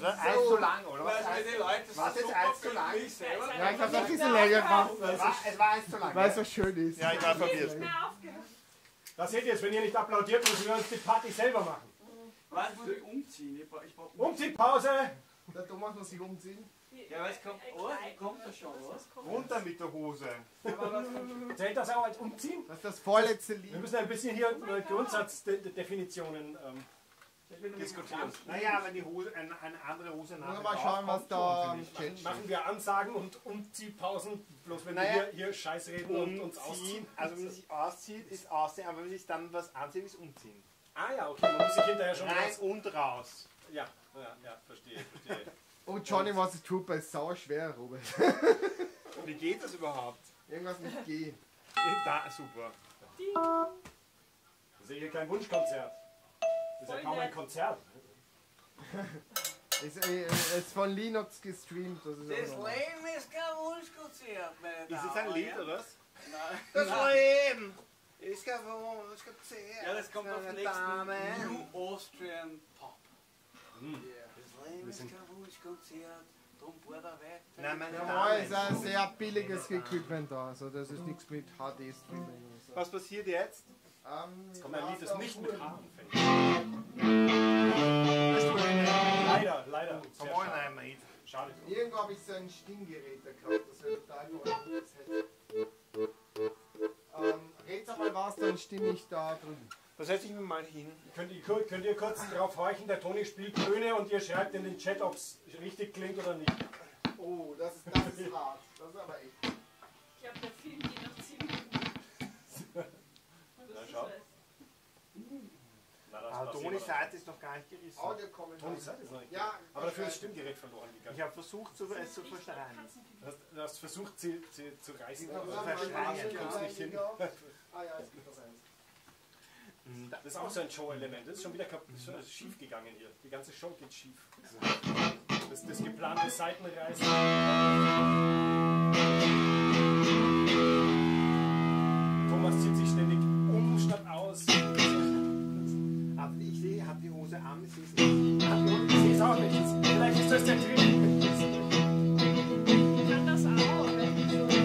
[SPEAKER 5] Oder eins zu lang, oder?
[SPEAKER 3] Weil
[SPEAKER 5] Was?
[SPEAKER 3] mir die Leute
[SPEAKER 5] Was
[SPEAKER 3] so
[SPEAKER 5] ist
[SPEAKER 3] super
[SPEAKER 5] eins zu lang?
[SPEAKER 3] finden, ich selber.
[SPEAKER 1] Ja, ich habe ein bisschen länger gemacht,
[SPEAKER 5] Es war, es war eins zu lang.
[SPEAKER 1] weil es
[SPEAKER 5] gell?
[SPEAKER 1] so schön ist.
[SPEAKER 5] Ja, ich war verwirrt.
[SPEAKER 4] Mehr aufgehört.
[SPEAKER 2] Das seht ihr jetzt, wenn ihr nicht applaudiert, müssen wir uns die Party selber machen.
[SPEAKER 3] Was muss ich umziehen? Ich brauch, ich brauch
[SPEAKER 2] Umziehpause!
[SPEAKER 1] Der Thomas muss sich umziehen.
[SPEAKER 3] Ja, aber es kommt, oh, kommt das schon, oder?
[SPEAKER 5] Runter mit der Hose.
[SPEAKER 3] Aber was kommt?
[SPEAKER 2] Zählt das auch als Umziehen?
[SPEAKER 1] Das ist das vorletzte
[SPEAKER 2] Wir
[SPEAKER 1] Lied.
[SPEAKER 2] müssen ein bisschen hier äh, Grundsatzdefinitionen ähm, diskutieren.
[SPEAKER 5] Naja, wenn die Hose, eine, eine andere Hose nach.
[SPEAKER 1] Nur mal schauen, was da im Chat steht.
[SPEAKER 2] Machen wir Ansagen und Umziehpausen, bloß wenn
[SPEAKER 5] Naja,
[SPEAKER 2] wir hier, hier Scheiß reden und uns ausziehen.
[SPEAKER 5] Umziehen, also wenn man sich auszieht, ist ausziehen, aber wenn man sich dann was anzieht, ist umziehen.
[SPEAKER 2] Ah ja, okay, man muss sich hinterher schon
[SPEAKER 5] Rein
[SPEAKER 2] was...
[SPEAKER 5] und raus.
[SPEAKER 2] Ja, ja, ja, verstehe, verstehe.
[SPEAKER 1] Oh, Johnny was a Trooper ist sauer schwer, Robert.
[SPEAKER 5] Wie geht das überhaupt?
[SPEAKER 1] Irgendwas nicht geht.
[SPEAKER 5] Da, super.
[SPEAKER 2] Das ist ja hier kein Wunschkonzert. Das ist ja kaum ein Konzert.
[SPEAKER 1] Ist, äh, ist von Linux gestreamt. Das ist
[SPEAKER 3] Das
[SPEAKER 1] auch normal.
[SPEAKER 3] Leben ist kein Wunschkonzert, meine
[SPEAKER 5] Ist das
[SPEAKER 3] Damen
[SPEAKER 5] ein
[SPEAKER 3] und
[SPEAKER 5] Lied,
[SPEAKER 3] Herren.
[SPEAKER 5] oder was?
[SPEAKER 3] Nein.
[SPEAKER 5] Das
[SPEAKER 3] Nein.
[SPEAKER 5] Leben ist kein Wunschkonzert.
[SPEAKER 3] Ja, das kommt auf den
[SPEAKER 5] Dame.
[SPEAKER 3] nächsten New Austrian Pop.
[SPEAKER 2] Hm.
[SPEAKER 3] Das Leben ist kein Wunschkonzert, drum bohr da weiter.
[SPEAKER 5] Nein, meine
[SPEAKER 1] Ja, mal ist
[SPEAKER 5] Damen.
[SPEAKER 1] ein sehr billiges Equipment da. Also das ist nichts mit H D-Streaming. und so.
[SPEAKER 5] Was passiert jetzt?
[SPEAKER 1] Ähm,
[SPEAKER 2] Kommt ein Lied, das nicht mit H anfängt.
[SPEAKER 1] Leider.
[SPEAKER 2] Leider, leider. Sehr
[SPEAKER 5] Come on,
[SPEAKER 2] schade.
[SPEAKER 5] I'm mate.
[SPEAKER 2] Schade.
[SPEAKER 1] Irgendwo habe ich so ein Stimmgerät gekauft. Das wäre total toll. Ähm, red doch mal was, dann stimme ich da drüben.
[SPEAKER 5] Da setze ich mich mal hin.
[SPEAKER 2] Könnt ihr, könnt ihr kurz drauf horchen, der Toni spielt Töne und ihr schreibt in den Chat, ob es richtig klingt oder nicht.
[SPEAKER 1] Oh, das ist, das ist hart. Das ist aber echt.
[SPEAKER 4] Ich glaube, der Film geht noch zehn Minuten.
[SPEAKER 2] Na,
[SPEAKER 4] Das
[SPEAKER 2] schau.
[SPEAKER 4] ist
[SPEAKER 2] Na, das
[SPEAKER 5] Ah,
[SPEAKER 2] passiert
[SPEAKER 5] Tonis
[SPEAKER 2] aber.
[SPEAKER 5] Seite ist noch gar nicht gerissen.
[SPEAKER 1] Audiokommentar.
[SPEAKER 2] Tonis Seite ist noch nicht.
[SPEAKER 1] Ja,
[SPEAKER 2] Aber dafür ist das
[SPEAKER 1] ich
[SPEAKER 2] Stimmgerät verloren
[SPEAKER 5] Ich
[SPEAKER 2] gegangen.
[SPEAKER 5] habe versucht, zu, es zu verschreien.
[SPEAKER 2] Du hast, du hast versucht, sie, sie zu reißen.
[SPEAKER 1] weiß.
[SPEAKER 2] aber
[SPEAKER 1] Ich
[SPEAKER 2] du
[SPEAKER 1] habe
[SPEAKER 2] kommst nicht hin.
[SPEAKER 1] Ah ja, es gibt was eins.
[SPEAKER 2] Das ist auch so ein Show-Element. Das ist schon wieder kap- schon schief gegangen hier. Die ganze Show geht schief. Das, das geplante Seitenreißen. Thomas zieht sich ständig um statt aus.
[SPEAKER 5] Aber ich sehe, hat die Hose an, sie ist nicht.
[SPEAKER 2] Ich sehe es auch nicht. Vielleicht ist das der Trick.
[SPEAKER 4] Ich kann das auch, wenn ich so.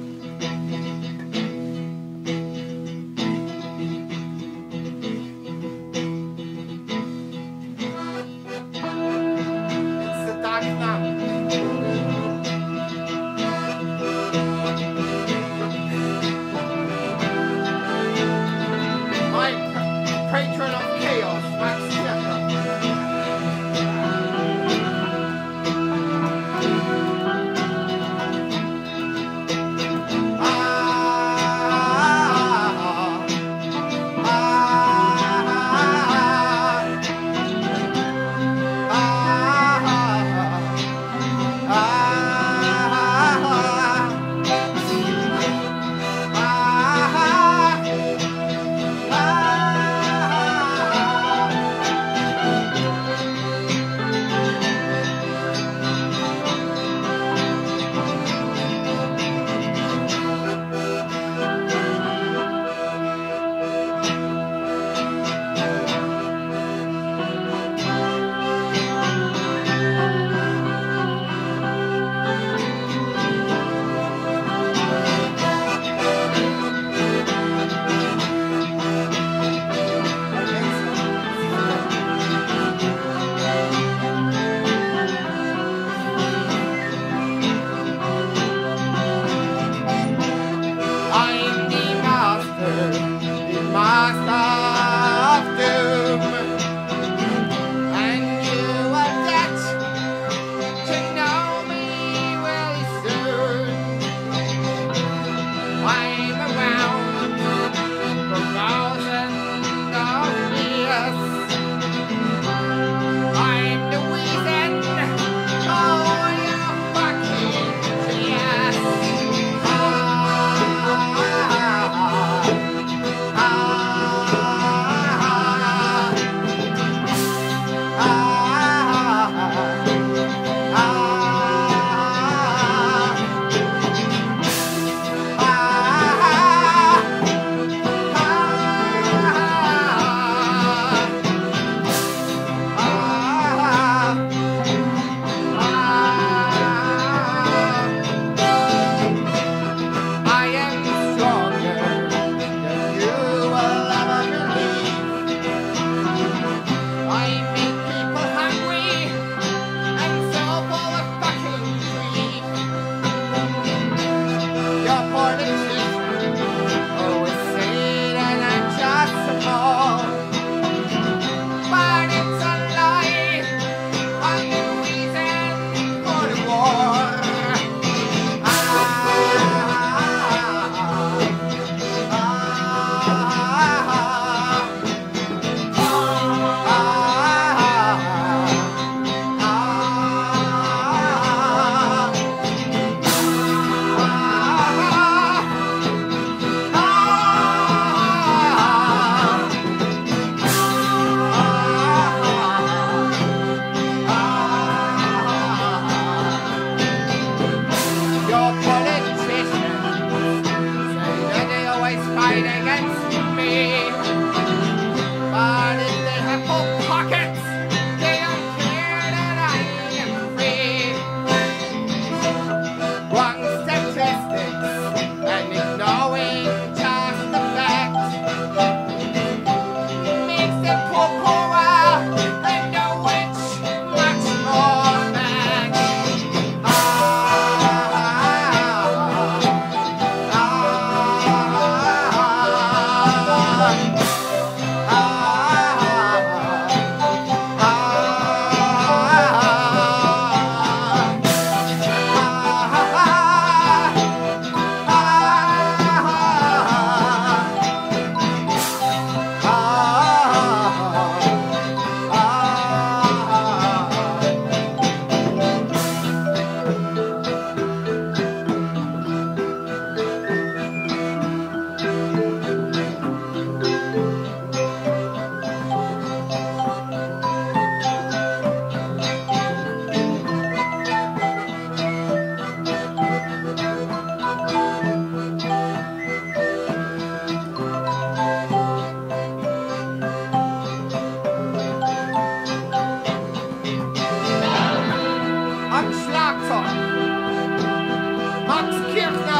[SPEAKER 1] It's the dark now. My pa- patron of chaos, Max Stecker.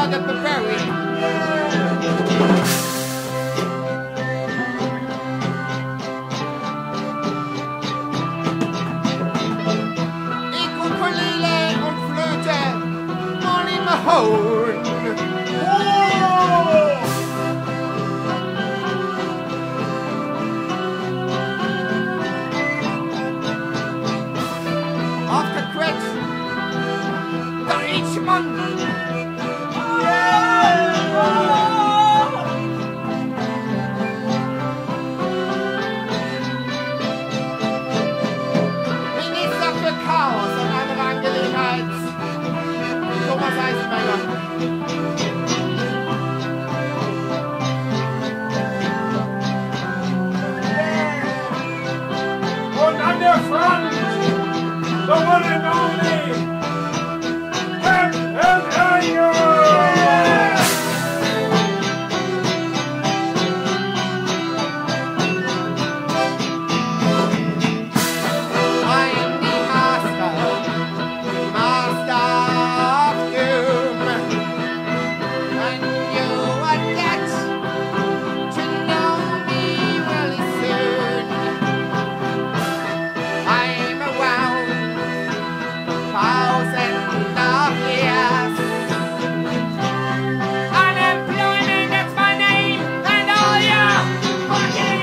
[SPEAKER 6] hard up a berry. Ukulele und Flöte, Molly Mahone. Auf der Quetsch, der Itchmann. Minister für Chaos und andere Angelegenheit. Thomas Eisenberger.
[SPEAKER 2] Und an der Front, the one and only Captain Elliot!
[SPEAKER 6] I'm the master, master of doom. And you are get to know me really soon. I'm around thousand of years. Unemployment, that's my name, and all your fucking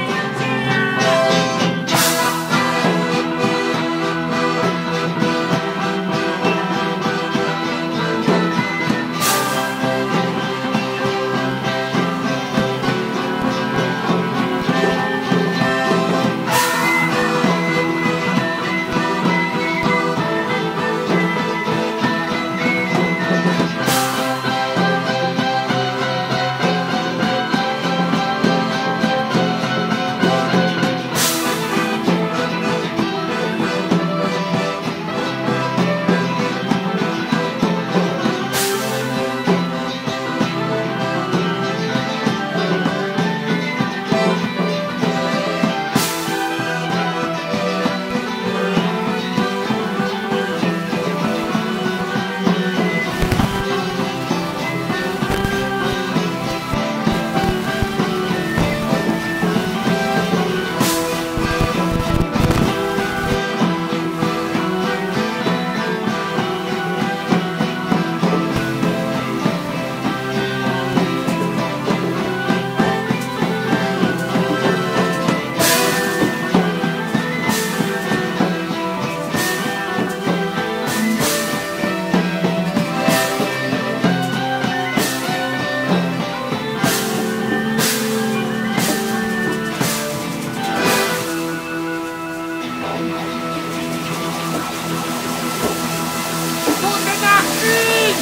[SPEAKER 6] Gute Nacht, Wien!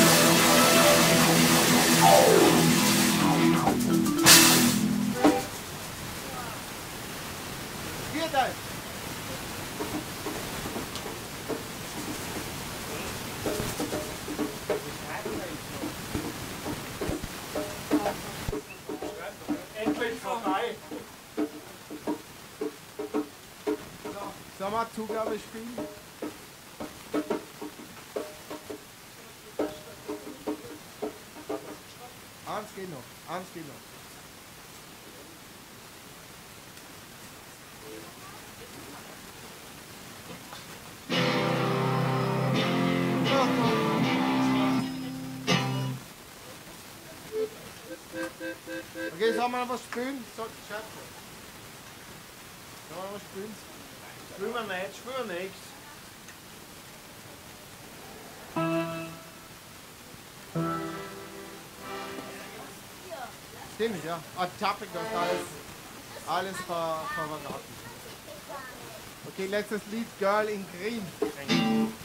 [SPEAKER 1] Viert euch!
[SPEAKER 2] Endlich vorbei.
[SPEAKER 1] Sollen wir Zugabe spielen? Eins geht noch, eins geht noch. Okay, sollen wir noch was spielen? So, Schatz. Sollen wir noch was spielen?
[SPEAKER 5] Spielen wir nicht, spielen wir nichts.
[SPEAKER 1] Stimmt, ja. Ah, Topic, das ist alles, alles ver, verraten. Okay, letztes Lied, Girl in Green.